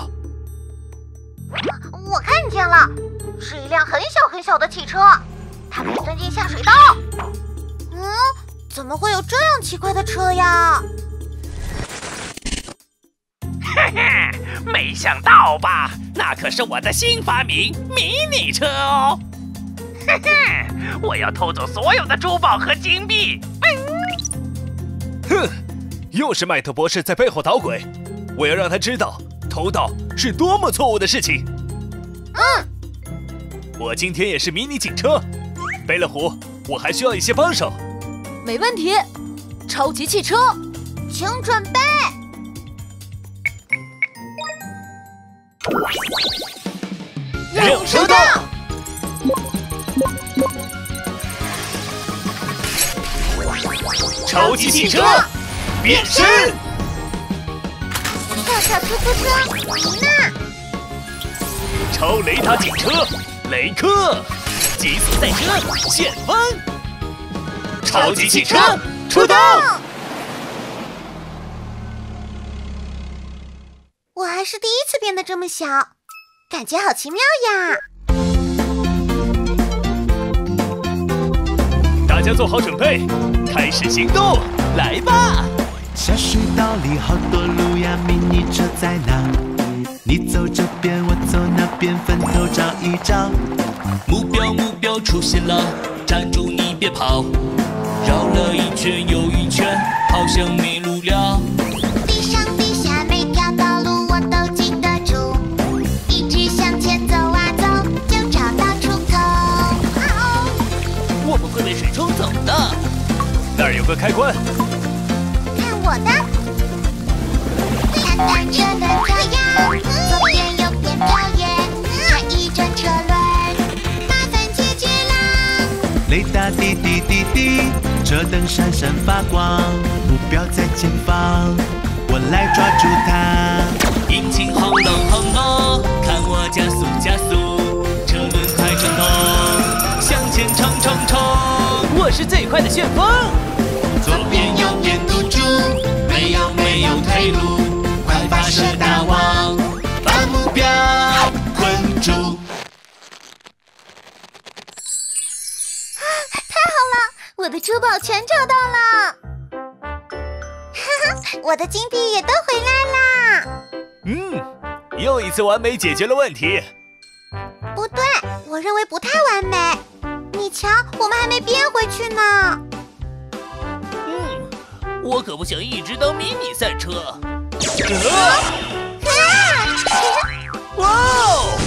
我看见了，是一辆很小很小的汽车，它可以钻进下水道。嗯，怎么会有这样奇怪的车呀？ 嘿嘿，没想到吧？那可是我的新发明——迷你车哦！嘿嘿，我要偷走所有的珠宝和金币！ 嗯、哼，又是麦特博士在背后捣鬼！我要让他知道，偷盗是多么错误的事情。 嗯， 我今天也是迷你警车，贝勒虎，我还需要一些帮手。 没问题，超级汽车， 请准备。 任务收到。超级汽车变身。 跳跳突突车，妮娜。 超雷达警车，雷克。极速赛车，旋风。超级汽车出动。 我还是第一次变得这么小，感觉好奇妙呀！ 大家做好准备，开始行动，来吧！ 下水道里好多路呀，迷你车在哪？你走这边，我走那边，分头找一找。 目标目标出现了，站住你别跑！绕了一圈又一圈，好像迷路了。 地上地下每条道路我都记得住，一直向前走啊走，就找到出口。哦， 我们会被水冲走的。 那儿有个开关， 看我的！单单车的跳跃，左边右边跳跃，转一转车轮，麻烦解决啦！ 雷达滴滴滴滴，车灯闪闪发光。 标在前方，我来抓住它。 引擎轰隆轰隆，看我加速加速，车轮快转动，向前冲冲冲！ 我是最快的旋风。 左边右边堵住，没有没有退路，快发射大网，把目标困住。 太好了，我的珠宝全找到了。哈哈，我的金币也都回来啦。 嗯，又一次完美解决了问题。 不对，我认为不太完美。你瞧，我们还没变回去呢。 嗯，我可不想一直当迷你赛车。 哇哦！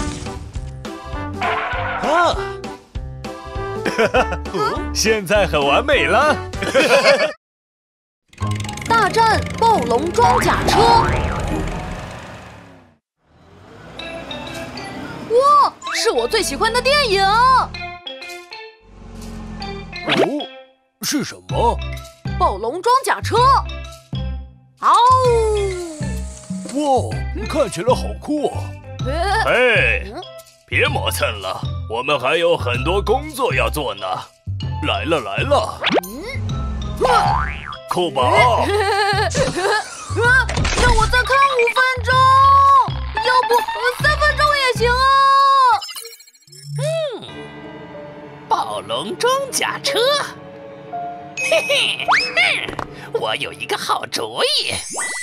啊！现在很完美了。 大战暴龙装甲车！哇，是我最喜欢的电影。 哦，是什么？ 暴龙装甲车。嗷！ 哇，看起来好酷啊！哎，别磨蹭了，我们还有很多工作要做呢。来了来了，酷宝， 让我再看五分钟，要不三分钟也行啊。 嗯，暴龙装甲车，嘿嘿，嗯，我有一个好主意。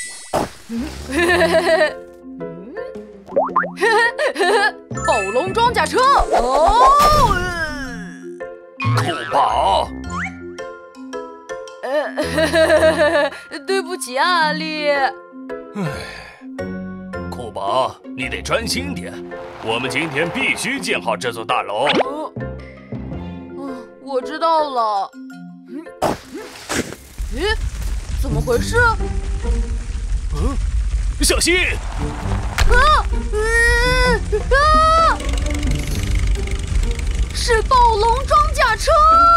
暴龙装甲车，哦， 酷宝。 呃，对不起啊，阿丽。 唉，酷宝，你得专心点，我们今天必须建好这座大楼。 呃，我知道了。咦，怎么回事？ 嗯，小心！ 啊！嗯啊！是暴龙装甲车！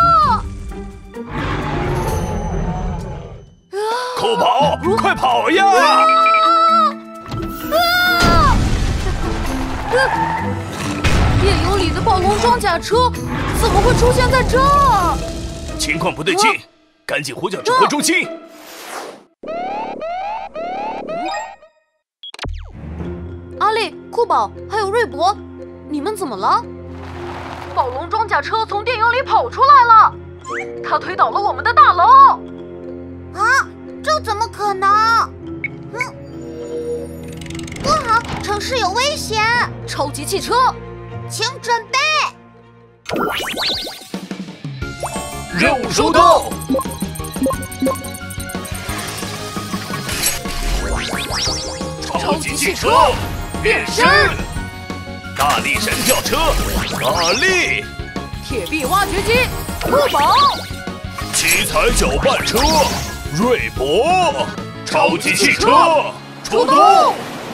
酷宝，快跑呀！ 啊！啊！电影里的暴龙装甲车怎么会出现在这儿？ 情况不对劲，赶紧呼叫指挥中心。 阿丽、酷宝还有瑞博，你们怎么了？暴龙装甲车从电影里跑出来了，它推倒了我们的大楼。 啊，这怎么可能？嗯，不好，城市有危险！ 超级汽车， 请准备。 任务收到。超级汽车变身，大力神吊车，大力， 铁臂挖掘机，酷宝， 七彩搅拌车，瑞博，超级汽车出动。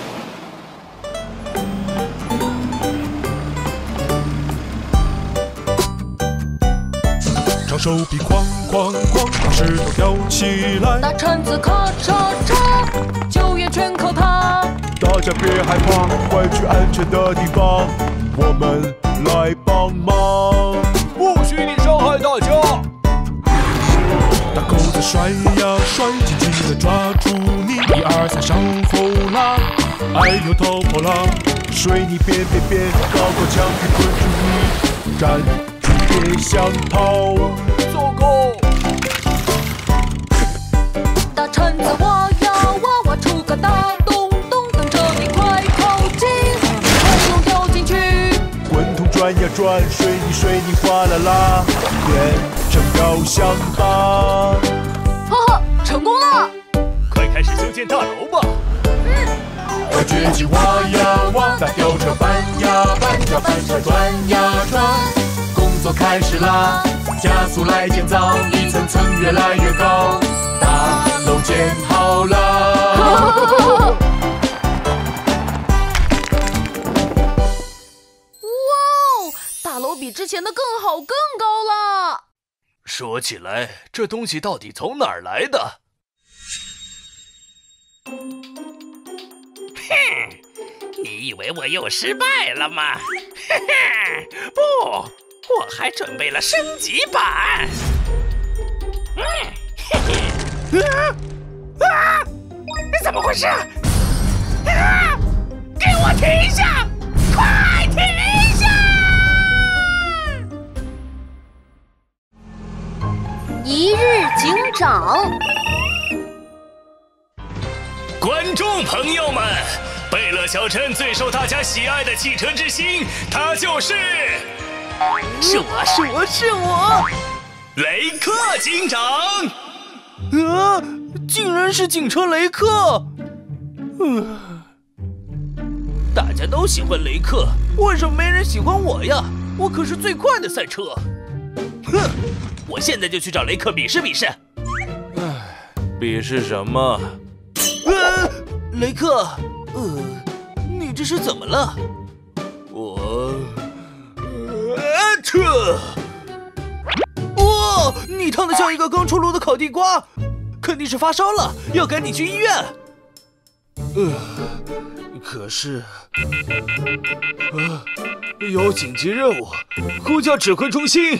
长手臂哐哐哐，把石头挑起来。 大铲子咔嚓嚓，救援全靠它。 大家别害怕，快去安全的地方，我们来帮忙。 不许你伤害大家！ 大狗子甩呀甩，紧紧地抓住你。一二三，上后拉，哎呦逃跑啦！ 水泥边边边，高高墙壁困住你，站住别想跑。 糟糕！ 大铲子挖呀挖，挖出个大洞洞，等着你快靠近，快龙掉进去。 滚筒转呀转，水泥水泥哗啦啦，变成雕像吧。 哈哈，成功了！ 快开始修建大楼吧。 挖掘机挖呀挖，大吊车搬呀搬，脚翻车转呀转，工作开始啦，加速来建造，一层层越来越高，大楼建好了。 哇哦，大楼比之前的更好更高了。 说起来，这东西到底从哪儿来的？ 哼，你以为我又失败了吗？嘿嘿，不，我还准备了升级版。嗯，嘿嘿，啊啊！怎么回事？啊！给我停下！快停下！ 一日警长。 观众朋友们，贝勒小镇最受大家喜爱的汽车之星，它就是是我是我是我雷克警长。 啊，竟然是警车雷克！嗯，大家都喜欢雷克，为什么没人喜欢我呀？我可是最快的赛车！哼，我现在就去找雷克比试比试。 唉，比试什么？ 呃，雷克，呃，你这是怎么了？ 我， 呃，这，哇，你烫得像一个刚出炉的烤地瓜，肯定是发烧了，要赶紧去医院。呃，可是，呃，有紧急任务，呼叫指挥中心。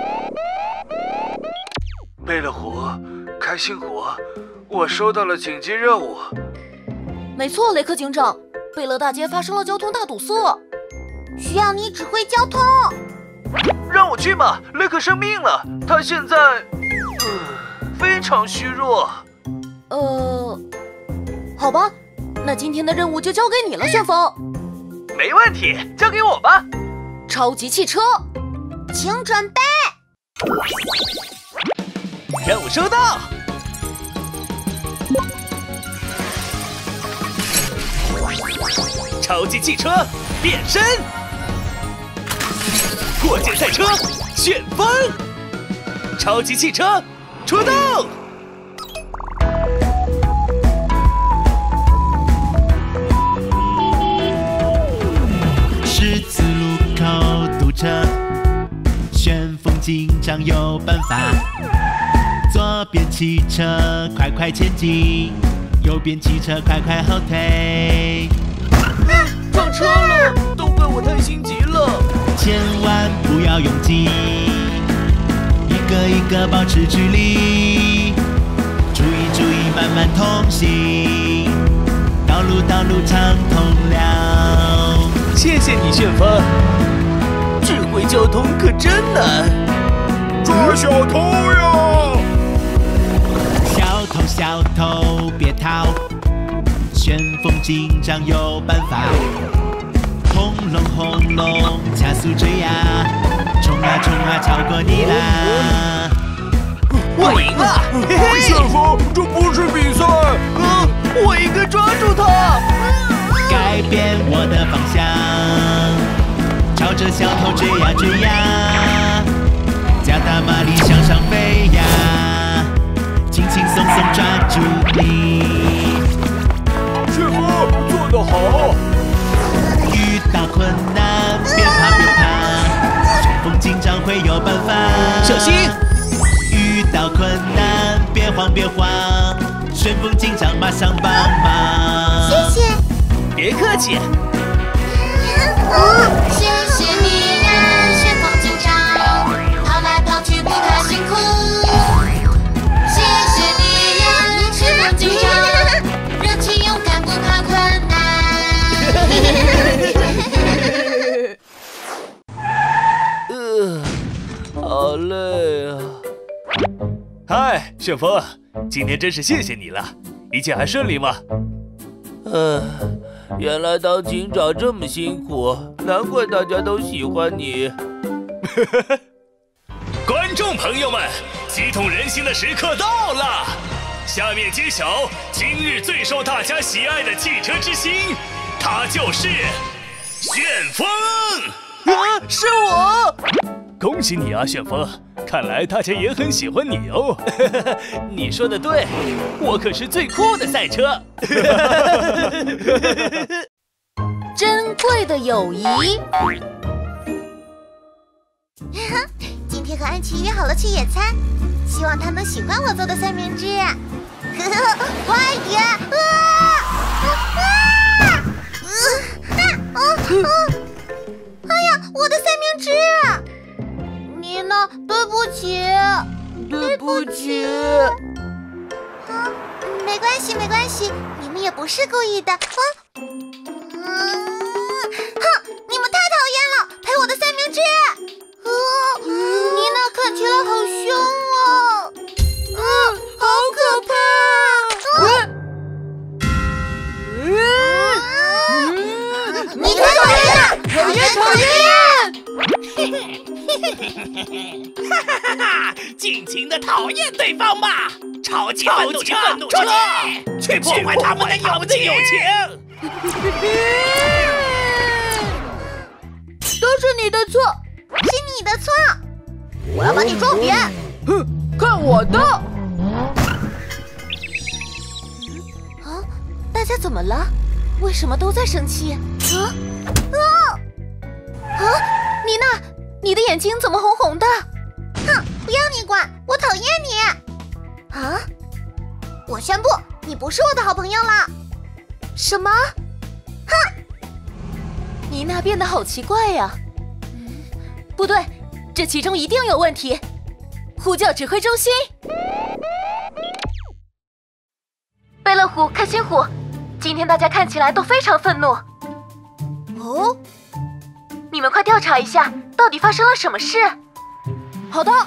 贝勒湖，开心湖，我收到了紧急任务。 没错，雷克警长，贝勒大街发生了交通大堵塞， 需要你指挥交通。 让我去吧，雷克生病了，他现在，呃，非常虚弱。 呃，好吧，那今天的任务就交给你了，旋风。 没问题，交给我吧。 超级汽车， 请准备。 任务收到。超级汽车变身，过界赛车旋风，超级汽车出动。 十字路口堵车，旋风警长有办法。左边汽车快快前进，右边汽车快快后退。 撞车了，都怪我太心急了。 千万不要拥挤，一个一个保持距离。注意注意，慢慢通行，道路道路畅通了。 谢谢你，旋风。指挥交通可真难。 抓小偷呀！ 小偷小偷别逃，旋风警长有办法。轰隆轰隆，加速追呀！冲啊冲啊，超过你啦！ 我赢了！嘿嘿， 旋风，这不是比赛。 啊，我应该抓住他！ 改变我的方向，朝着小偷追呀追呀，加大马力向上飞呀，轻轻松松抓住你。 旋风，做得好！ 遇到困难别怕别怕，旋风警长会有办法。 小心！ 遇到困难别慌别慌，旋风警长马上帮忙。 谢谢。 别客气。 谢谢你呀，旋风警长，跑来跑去不太辛苦。谢谢你呀，旋风警长，热情勇敢不怕困难。 呃，好累啊！ 嗨，旋风，今天真是谢谢你了，一切还顺利吗？ 呃，原来当警长这么辛苦，难怪大家都喜欢你。 观众朋友们，激动人心的时刻到了，下面揭晓今日最受大家喜爱的汽车之星，它就是旋风。 啊，是我！ 恭喜你啊，旋风！看来大家也很喜欢你哦。 你说的对，我可是最酷的赛车。 珍贵的友谊。 今天和安琪约好了去野餐，希望他能喜欢我做的三明治。 快点！啊啊啊！啊啊！哎呀，我的三明治！妮娜，对不起， 对不起。 啊，没关系，没关系，你们也不是故意的。啊，嗯，哼，你们太讨厌了，赔我的三明治！啊，妮娜看起来好凶哦。啊，好可怕！啊嗯，你太讨厌了，讨厌讨厌！ 哈哈哈！尽情的讨厌对方吧！超级愤怒车，出去，去破坏他们的友情！ 都是你的错， 是你的错！我要把你撞扁！ 哼，看我的！ 啊，大家怎么了？为什么都在生气？啊啊啊！妮娜，你的眼睛怎么红红的？ 哼，不要你管，我讨厌你！啊！我宣布，你不是我的好朋友了。 什么？ 哼！ 妮娜变得好奇怪呀。嗯，不对，这其中一定有问题。呼叫指挥中心。贝乐虎、开心虎，今天大家看起来都非常愤怒。 哦， 你们快调查一下，到底发生了什么事？ 好的。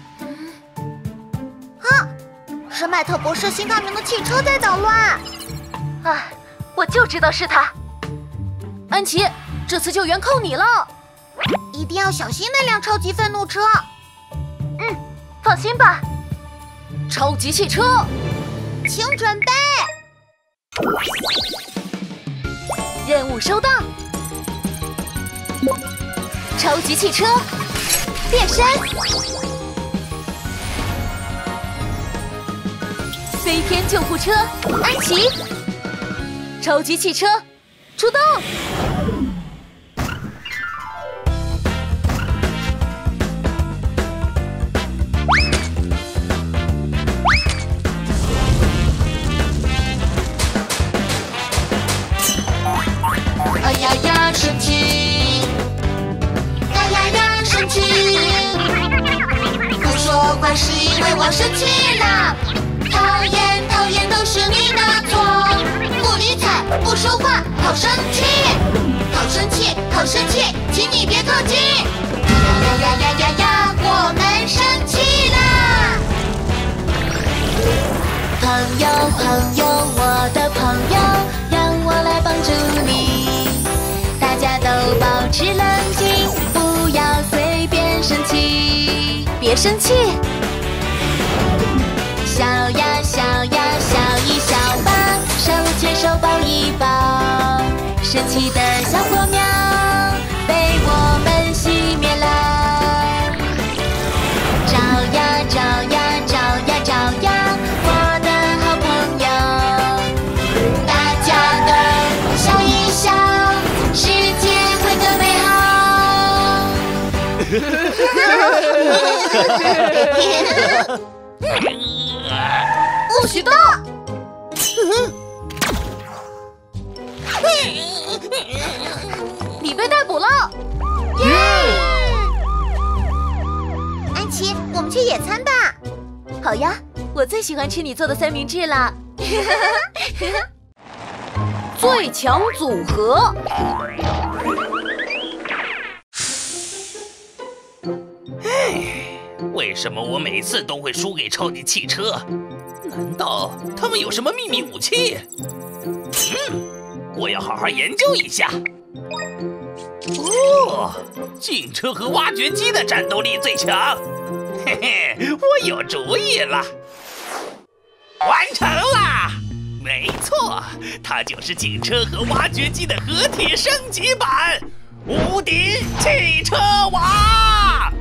啊，是麦特博士新发明的汽车在捣乱。 哎，我就知道是他。安琪，这次救援靠你了， 一定要小心那辆超级愤怒车。 嗯，放心吧。超级汽车， 请准备。 任务收到。超级汽车变身，飞天救护车安琪，超级汽车出动。 哎呀呀，生气！哎呀呀，生气！不说话是因为我生气了。讨厌，讨厌，都是你的错。不理睬，不说话，好生气！好生气，好生气，请你别靠近！呀呀呀呀呀呀，我们生气了！ 朋友，朋友，我的朋友，让我来帮助你。大家都保持冷静，不要随便生气。别生气，笑呀笑呀笑一笑吧，手牵手抱一抱。生气的小火苗被我们熄灭了。照呀照呀照呀照呀，我的好朋友，大家都笑一笑，世界会更美好。不许动！你被逮捕了！耶！安琪，我们去野餐吧。好呀，我最喜欢吃你做的三明治了。 最强组合。 唉，为什么我每次都会输给超级汽车？难道他们有什么秘密武器？嗯，我要好好研究一下。哦，警车和挖掘机的战斗力最强。嘿嘿，我有主意了，完成了。没错，它就是警车和挖掘机的合体升级版——无敌汽车王！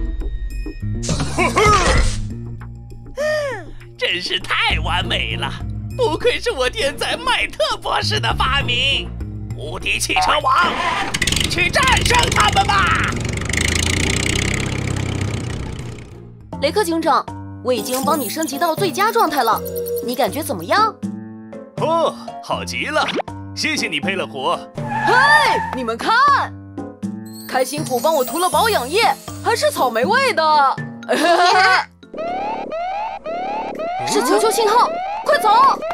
真是太完美了，不愧是我天才麦特博士的发明！无敌汽车王，去战胜他们吧！ 雷克警长， 我已经帮你升级到最佳状态了，你感觉怎么样？ 哦，好极了，谢谢你，佩勒虎。 嘿，你们看，开心虎帮我涂了保养液，还是草莓味的。是求救信号，快走！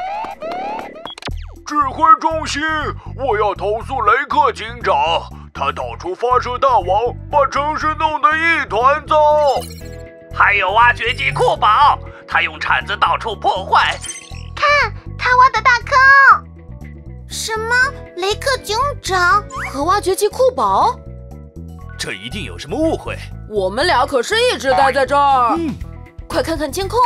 指挥中心，我要投诉雷克警长，他到处发射弹网，把城市弄得一团糟。 还有挖掘机库宝，他用铲子到处破坏。 看，他挖的大坑。什么？雷克警长和挖掘机库宝？ 这一定有什么误会。 我们俩可是一直待在这儿。嗯，快看看监控。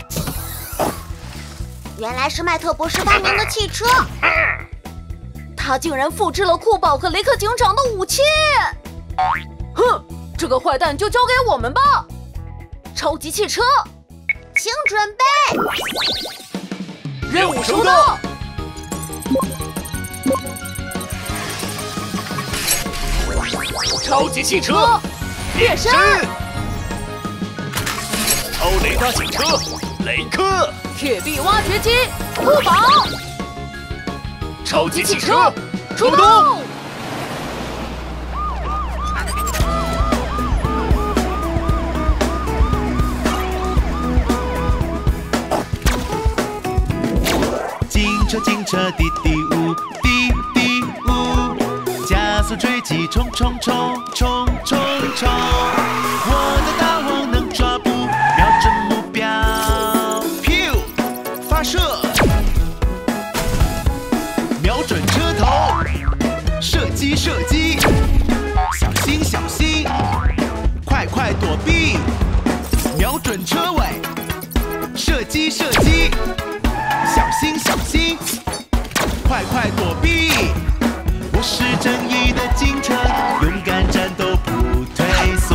原来是麦特博士发明的汽车。 他竟然复制了库宝和雷克警长的武器。哼，这个坏蛋就交给我们吧。超级汽车， 请准备。 任务收到。 超级汽车变身，超雷达警车雷克， 铁臂挖掘机库宝， 超级汽车出动。 警车警车滴滴呜滴滴呜，加速追击冲冲冲冲冲冲，我的大网能抓捕，瞄准目标，咻，发射，瞄准车头，射击射击，小心小心，快快躲避，瞄准车尾，射击射击。小心小心，快快躲避！我是正义的警车，勇敢战斗不退缩。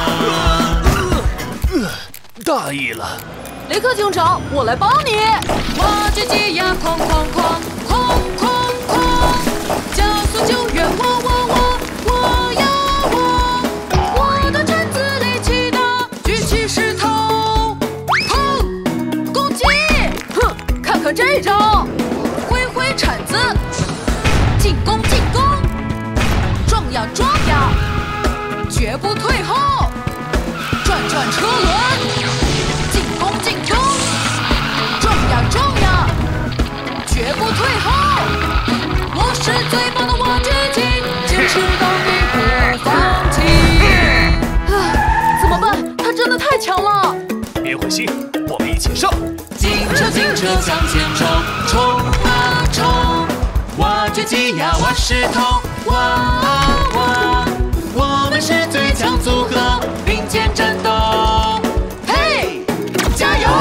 呃呃、大意了， 雷克警长，我来帮你！挖掘机呀，哐哐哐哐哐哐，加速救援，我我我我呀我，我的铲子力气大，举起石头，砰，攻击！哼。看看这招，挥挥铲子，进攻进攻，撞呀撞呀，绝不退后，转转车轮，进攻进攻，撞呀撞呀，绝不退后。我是最棒的挖掘机，坚持到底不放弃。唉，怎么办？他真的太强了。 别灰心，我们一起上。 警车警车向前冲，冲啊冲！挖掘机呀挖石头，挖啊挖！我们是最强组合，并肩战斗。嘿，加油！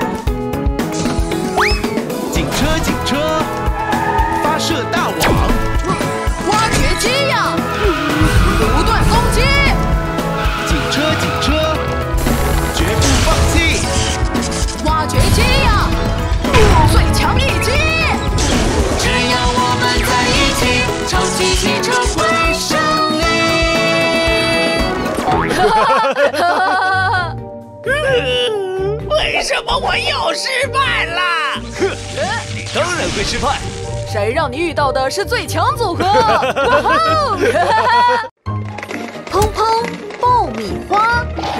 警车警车，发射大网！ 挖掘机呀，不断攻击！ 警车警车，绝不放弃！ 挖掘机呀，最强一击！ 只要我们在一起，超级汽车会胜利。 为什么我又失败了？ 哼，你当然会失败。 谁让你遇到的是最强组合？砰砰爆米花。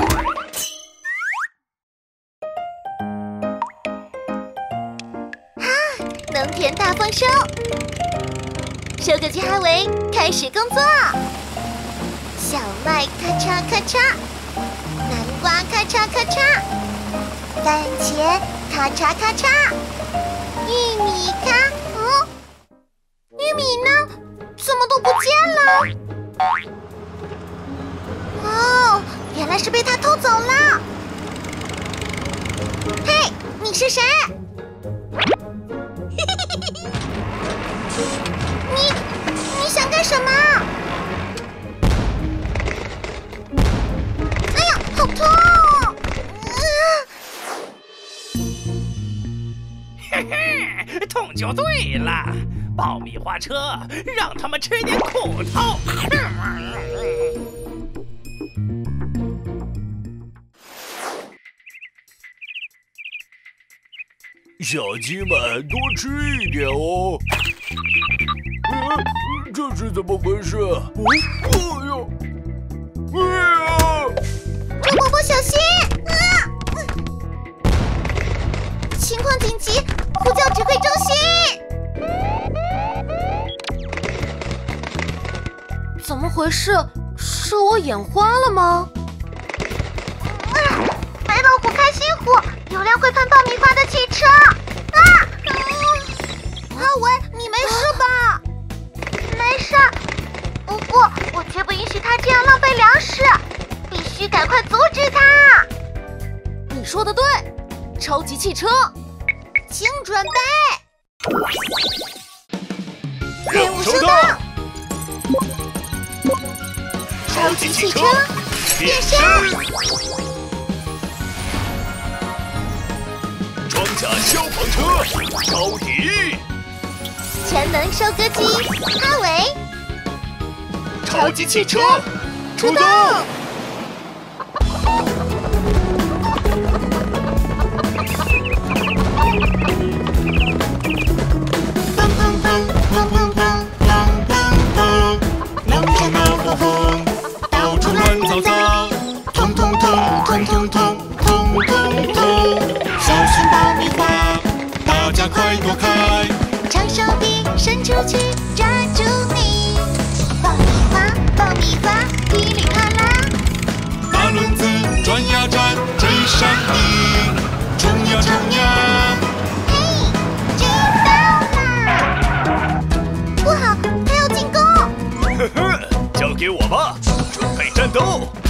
农田大丰收，收割机哈维开始工作。小麦咔嚓咔嚓，南瓜咔嚓咔嚓，番茄咔嚓咔嚓，玉米咔……嗯，玉米呢？怎么都不见了？哦，原来是被他偷走了。嘿，你是谁？你你想干什么？哎呀，好痛！ 嘿嘿，痛就对了。爆米花车，让他们吃点苦头。 小鸡们多吃一点哦。嗯，这是怎么回事？哦，哎呦，哎呀！ 猪伯伯小心！啊！情况紧急，呼叫指挥中心！ 怎么回事？是我眼花了吗？ 啊！白老虎开心虎，有辆会喷爆米花的汽车！啊！嗯、阿伟，你没事吧？没事。不过我绝不允许他这样浪费粮食，必须赶快阻止他。 你说的对，超级汽车， 请准备。 任务收到。超级汽车变身，装甲消防车超体， 全能收割机阿伟， 超级汽车出动。 砰砰砰砰砰砰砰砰砰，两只闹哄哄。到处乱糟糟，通通通通通通通通通，小心爆米花，大家快躲开！ 长手臂伸出去抓住你，爆米花爆米花噼里啪啦， 大轮子转呀转追上你，冲呀冲呀！ 嘿，追到啦！不好，他要进攻！ 呵呵，交给我吧。准备战斗！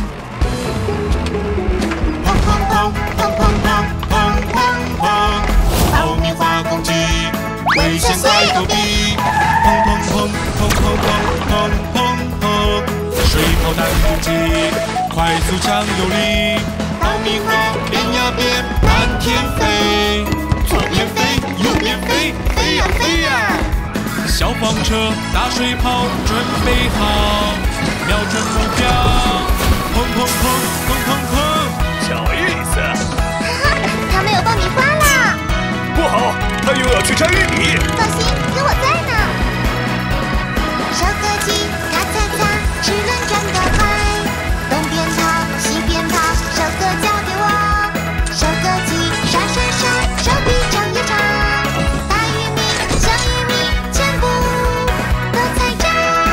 砰砰砰砰砰砰砰砰砰！爆米花攻击，危险快躲避！砰砰砰砰砰砰砰砰！水炮弹攻击，快速强有力！爆米花变呀变，满天飞，左边飞，右边飞，飞呀飞呀！消防车、大水炮准备好。瞄准目标，砰砰砰砰砰砰， 小意思。 他没有爆米花啦！ 不好，他又要去摘玉米。 放心，有我在呢。收割机咔嚓嚓，齿轮转得快，东边跑，西边跑，收割交给我。收割机刷刷刷，手臂长又长，大玉米、小玉米全部都采摘。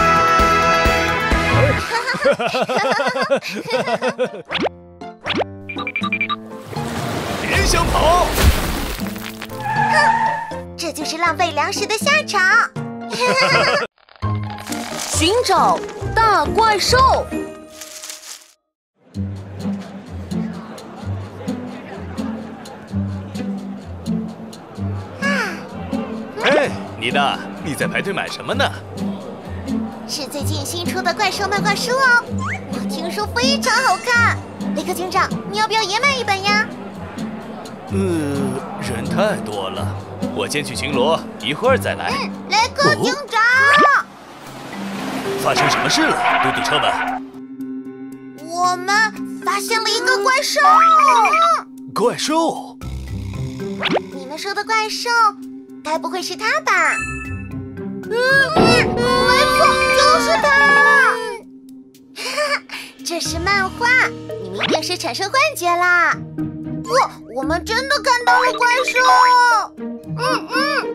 别想跑！ 哼，这就是浪费粮食的下场。 寻找大怪兽。 哎，妮娜，你在排队买什么呢？ 是最近新出的怪兽漫画书哦，我听说非常好看。雷克警长，你要不要也买一本呀？ 呃，人太多了，我先去巡逻，一会儿再来。 嗯，雷克警长， 哦、发生什么事了，嘟嘟车们？ 我们发现了一个怪兽。 怪兽？ 你们说的怪兽，该不会是他吧？嗯，没错，就是他。这是漫画，你们一定是产生幻觉啦。不，我们真的看到了怪兽。嗯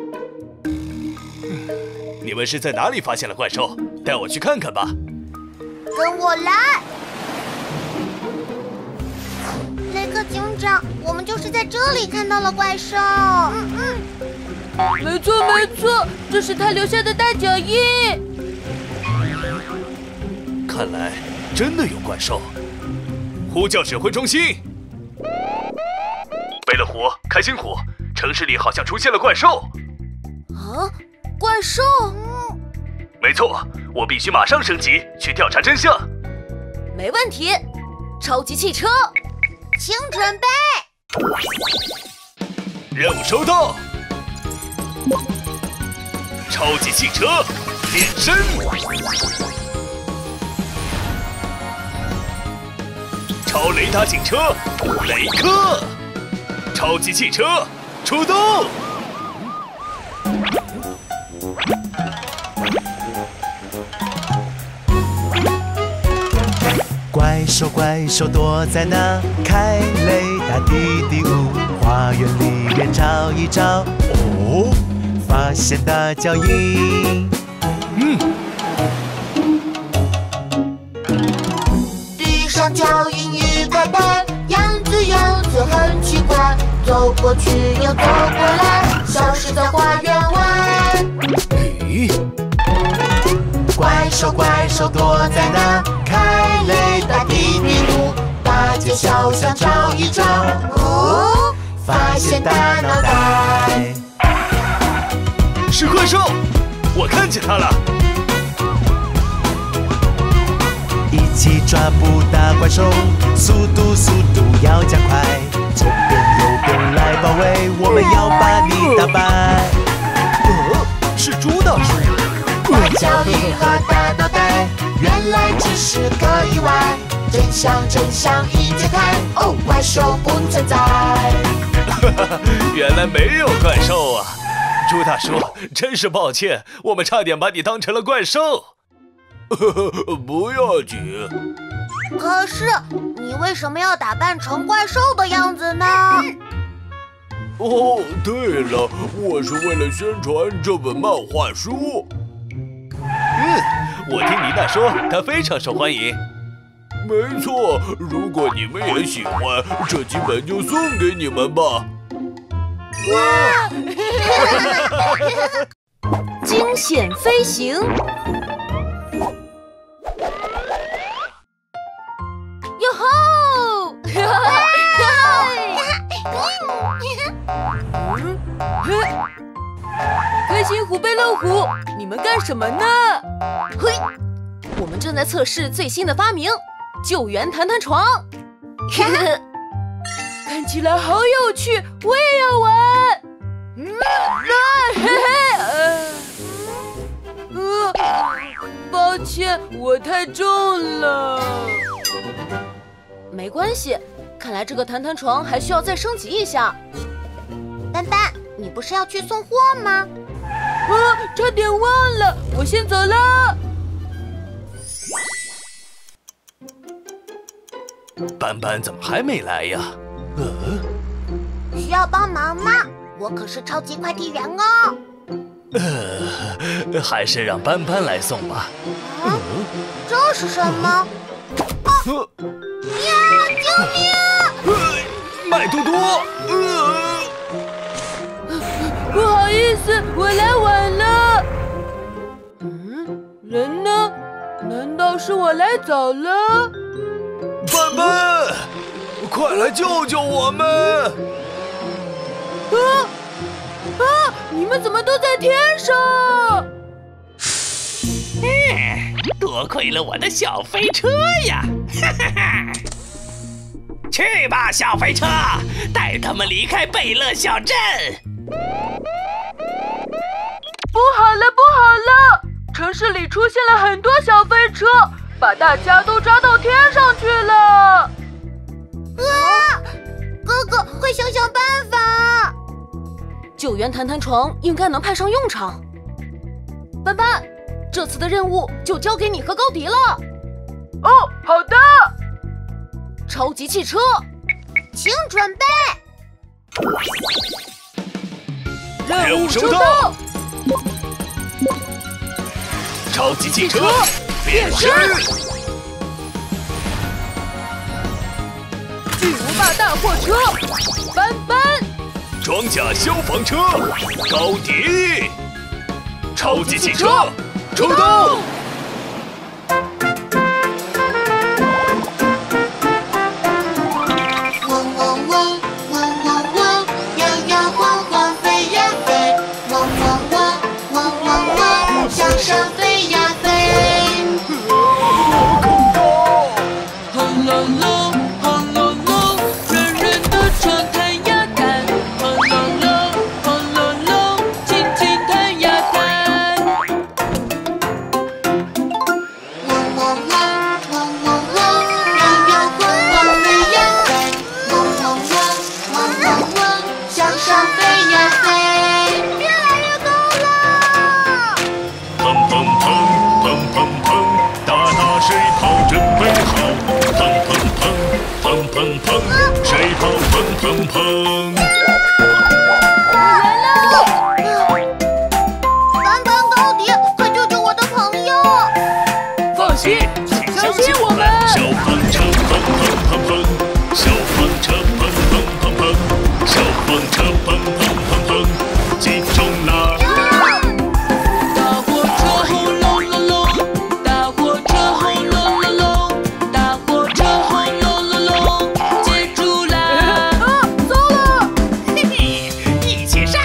嗯。你们是在哪里发现了怪兽？带我去看看吧。 跟我来。雷克警长，我们就是在这里看到了怪兽。嗯嗯。 没错没错，这是他留下的大脚印。 看来真的有怪兽。呼叫指挥中心。贝乐虎、开心虎，城市里好像出现了怪兽。 啊，怪兽？ 没错，我必须马上升级去调查真相。 没问题，超级汽车， 请准备。任务收到。超级汽车变身，超雷达警车雷克，超级汽车出动！ 怪兽怪兽躲在那，开雷达滴滴呜，花园里面找一找，哦，发现大脚印。 嗯， 地上脚印一排排，样子样子很奇怪，走过去又走过来，消失在花园外。 咦？ 怪兽怪兽躲在那，开雷达滴滴嘟，大街小巷找一找，哦，发现大脑袋。 是怪兽，我看见它了。 一起抓捕大怪兽，速度速度要加快，左边右边来包围，我们要把你打败。 呃，是猪大叔。 大脚印和大脑袋，原来只是个意外。真相真相一揭开，哦，怪兽不存在。 原来没有怪兽啊！猪大叔，真是抱歉，我们差点把你当成了怪兽。 不要紧。 可是你为什么要打扮成怪兽的样子呢？ 哦，对了，我是为了宣传这本漫画书。 嗯，我听妮娜说它非常受欢迎。 没错，如果你们也喜欢，这几本就送给你们吧。 哇！ 惊险飞行。哟吼！开心虎贝乐虎，你们干什么呢？嘿，我们正在测试最新的发明——救援弹弹床。看起来好有趣，我也要玩。嗯，啊，嘿嘿，呃，呃，抱歉，我太重了。没关系，看来这个弹弹床还需要再升级一下。 斑斑，你不是要去送货吗？ 啊，差点忘了，我先走了。 斑斑怎么还没来呀？ 呃，需要帮忙吗？我可是超级快递员哦。 呃，还是让斑斑来送吧。 啊，这是什么？啊！呀！救命！ 呃，麦多多，呃， 不好意思，我来晚了。嗯，人呢？难道是我来早了？ 斑斑，快来救救我们！ 啊啊！你们怎么都在天上？ 嗯，多亏了我的小飞车呀！哈哈哈！去吧，小飞车，带他们离开贝乐小镇。 不好了，不好了！城市里出现了很多小飞车，把大家都抓到天上去了。啊！ 哥哥，快想想办法！ 救援弹弹床应该能派上用场。斑斑，这次的任务就交给你和高迪了。哦，好的。超级汽车， 请准备。 任务收到。超级汽车变身。 巨无霸大货车，斑斑。 装甲消防车，高迪。超级汽车出动。 砰砰，水泡砰砰砰。 斑斑高迪，快救救我的朋友！ 放心，请相信我们。 消防车砰砰砰砰，消防车砰砰砰砰，消防车砰砰砰砰，集中了。 大火车轰隆隆隆，大火车轰隆隆隆，大火车轰隆隆隆，接住啦！ 啊，糟了！ 嘿嘿，一起上！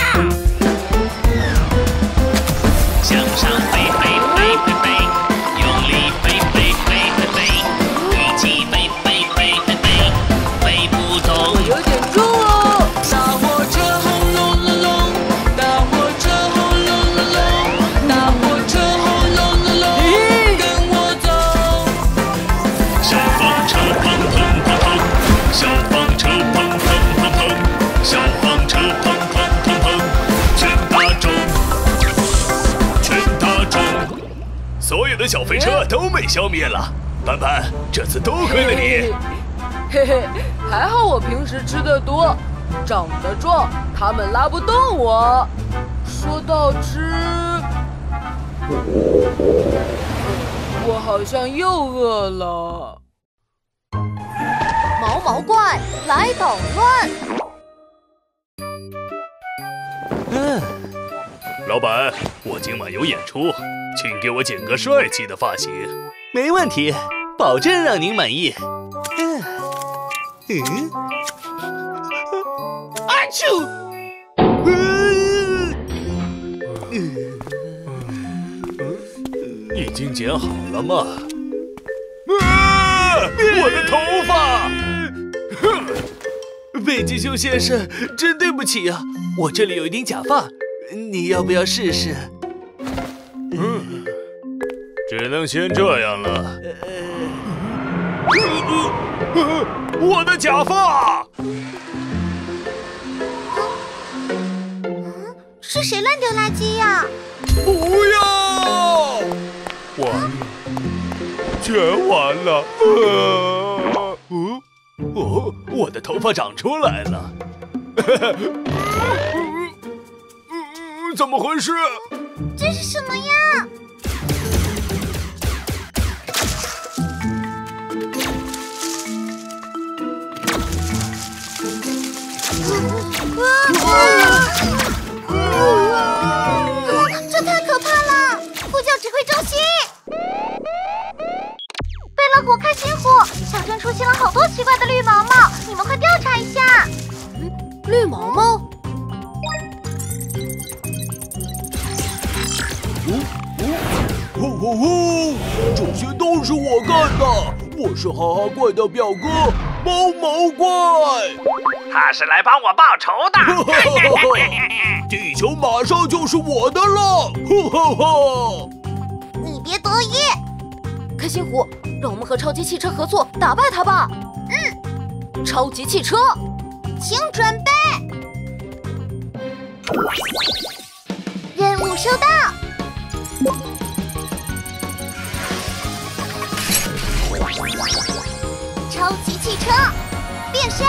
向上飞飞飞飞飞，用力飞飞飞飞飞，一起飞飞飞飞飞，飞不动。 有点重哦。 大火车轰隆隆隆，大火车轰隆隆隆，大火车轰隆隆隆，跟我走。 消防车砰砰砰砰，消防车砰砰砰砰，消防车砰砰砰砰，全打中，全打中，所有的小飞车都被消灭了。斑斑，这次多亏了你。 嘿嘿，还好我平时吃的多，长得壮，他们拉不动我。说到吃，我好像又饿了。 毛毛怪来捣乱！ 嗯， 老板，我今晚有演出，请给我剪个帅气的发型。 没问题，保证让您满意。嗯，嗯， 阿啾！ 已经剪好了吗？啊！我的头发！ 北极熊先生，真对不起啊，我这里有一顶假发，你要不要试试？ 嗯，只能先这样了。我的假发！ 是谁乱丢垃圾呀？ 不要！完了，全完了！呃，嗯，哦，我的头发长出来了！怎么回事？ 这是什么呀？这太可怕了！呼叫指挥中心！贝乐虎开心虎，小镇出现了好多奇怪的绿毛毛，你们快调查一下。 嗯，绿毛毛？ 呼呼呼！这些都是我干的，我是哈哈怪的表哥毛毛怪。 他是来帮我报仇的。 地球马上就是我的了！哈哈哈！ 你别得意。 开心虎，让我们和超级汽车合作，打败他吧。 嗯， 超级汽车， 请准备。任务收到。超级汽车变身，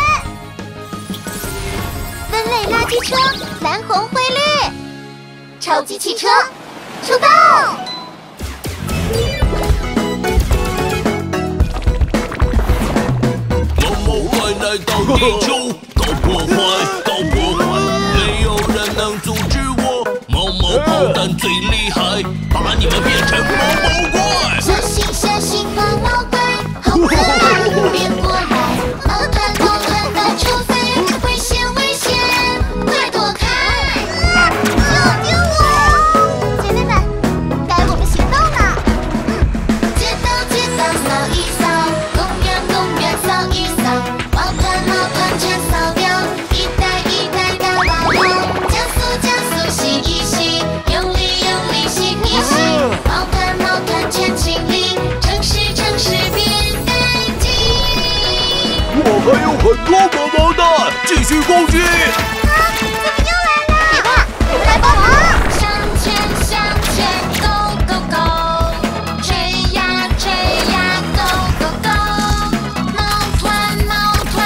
分类垃圾车蓝红灰绿，超级汽车出动。 毛毛怪来到地球，搞破坏，搞破坏，没有人能阻止我。毛毛炮弹最厉害，把你们变成毛毛怪。 小心小心毛毛怪，好可爱，别过来，毛团毛团到处飞，危险危险，快躲开！救救我！姐妹们，该我们行动了。嗯，街道街道扫一扫，公园公园扫一扫，毛团毛团全扫掉，一袋一袋大毛毛，加速加速洗一洗，用力用力洗一洗，毛团毛团全清理，城市城市变干净。 我还有很多毛毛蛋，继续攻击！ 啊，怎么又来了？别怕，我们来帮忙。向前向前 ，Go Go Go， 追呀追呀 ，Go Go Go， 毛团毛团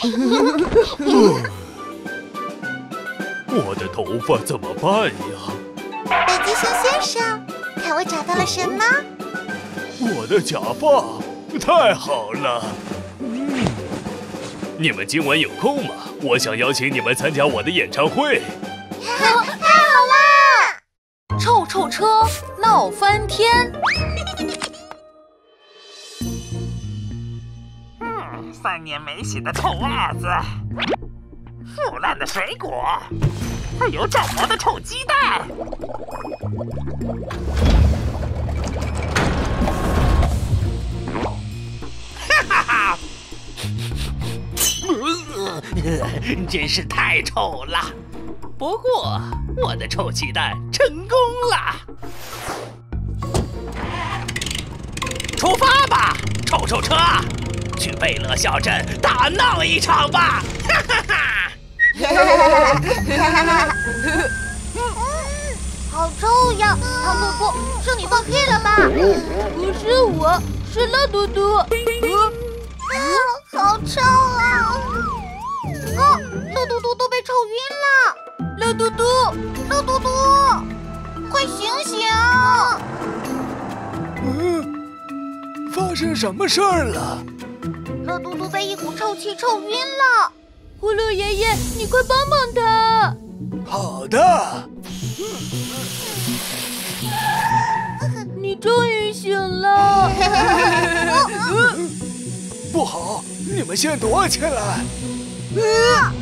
我的头发怎么办呀？ 北极熊先生，看我找到了什么？ 我的假发，太好了！嗯，你们今晚有空吗？我想邀请你们参加我的演唱会。 太好啦！ 臭臭车闹翻天。 嗯，三年没洗的臭袜子，腐烂的水果，还有长毛的臭鸡蛋。哈哈哈！真是太臭了。不过我的臭鸡蛋成功了。出发吧，臭臭车，去贝勒小镇大闹一场吧！哈哈哈！ 好臭呀！胖嘟嘟，是你放屁了吧？ 不是我，是乐嘟嘟。 啊，好臭啊！啊，乐嘟嘟都被臭晕了。 乐嘟嘟， 乐嘟嘟，快醒醒！ 嗯，发生什么事儿了？ 乐嘟嘟被一股臭气臭晕了。 葫芦爷爷，你快帮帮他！ 好的。 你终于醒了。 不好，你们先躲起来。 啊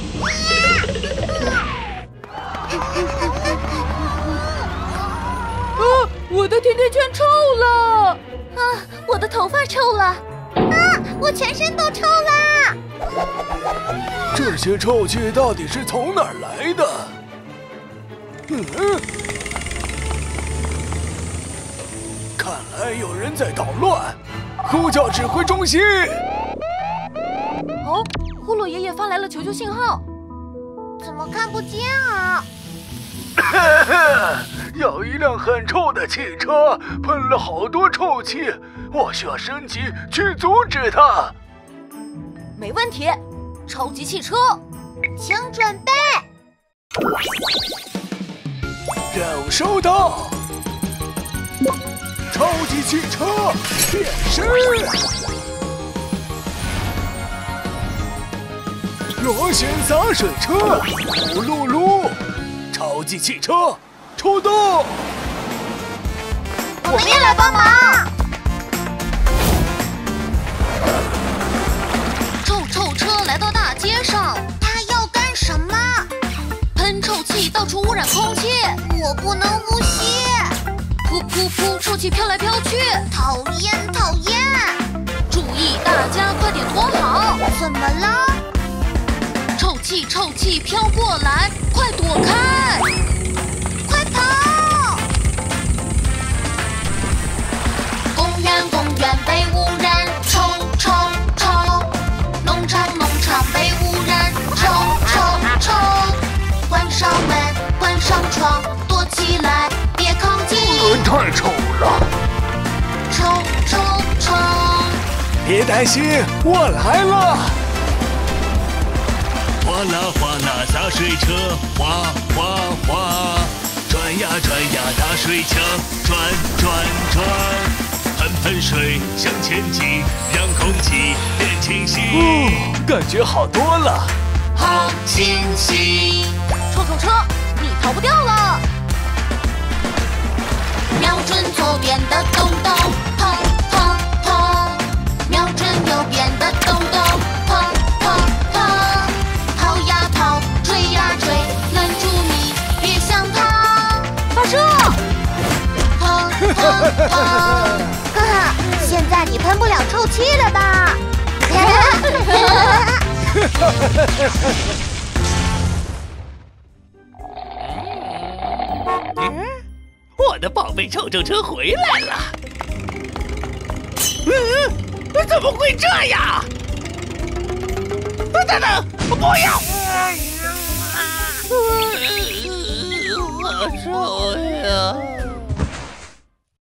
啊！我的甜甜圈臭了！ 啊，我的头发臭了！啊，我全身都臭啦！ 这些臭气到底是从哪儿来的？嗯，看来有人在捣乱，呼叫指挥中心。 哦，呼噜爷爷发来了求救信号。 怎么看不见啊？ 有一辆很臭的汽车喷了好多臭气，我需要升级去阻止它。 没问题，超级汽车， 请准备。 任务收到。超级汽车变身。螺旋洒水车，咕噜噜。超级汽车出动！ 我们也来帮忙。 臭臭车来到大街上， 它要干什么？ 喷臭气，到处污染空气。 我不能呼吸。 噗噗噗，臭气飘来飘去， 讨厌讨厌！ 注意，大家快点躲好！ 怎么了？ 臭气臭气飘过来，快躲开！ 快跑！ 公园公园被污染，臭臭臭！农场农场被污染，臭臭臭！关上门，关上窗，躲起来，别靠近！ 太臭了！ 臭臭臭！ 别担心，我来了！ 哗啦哗啦洒水车，哗哗哗，转呀转呀大水枪，转转转，喷喷水向前挤，让空气变清晰。 哦，感觉好多了， 好清晰。 臭臭车，你逃不掉了！ 瞄准左边的洞洞，砰砰砰！瞄准右边的洞洞，砰砰砰！跑呀跑，追呀追，拦住你，别想逃！ 发射！ 砰砰砰！ 哈哈，现在你喷不了臭气了吧？ 嗯，我的宝贝臭臭车回来了。嗯，怎么会这样？等等，不要！好臭呀！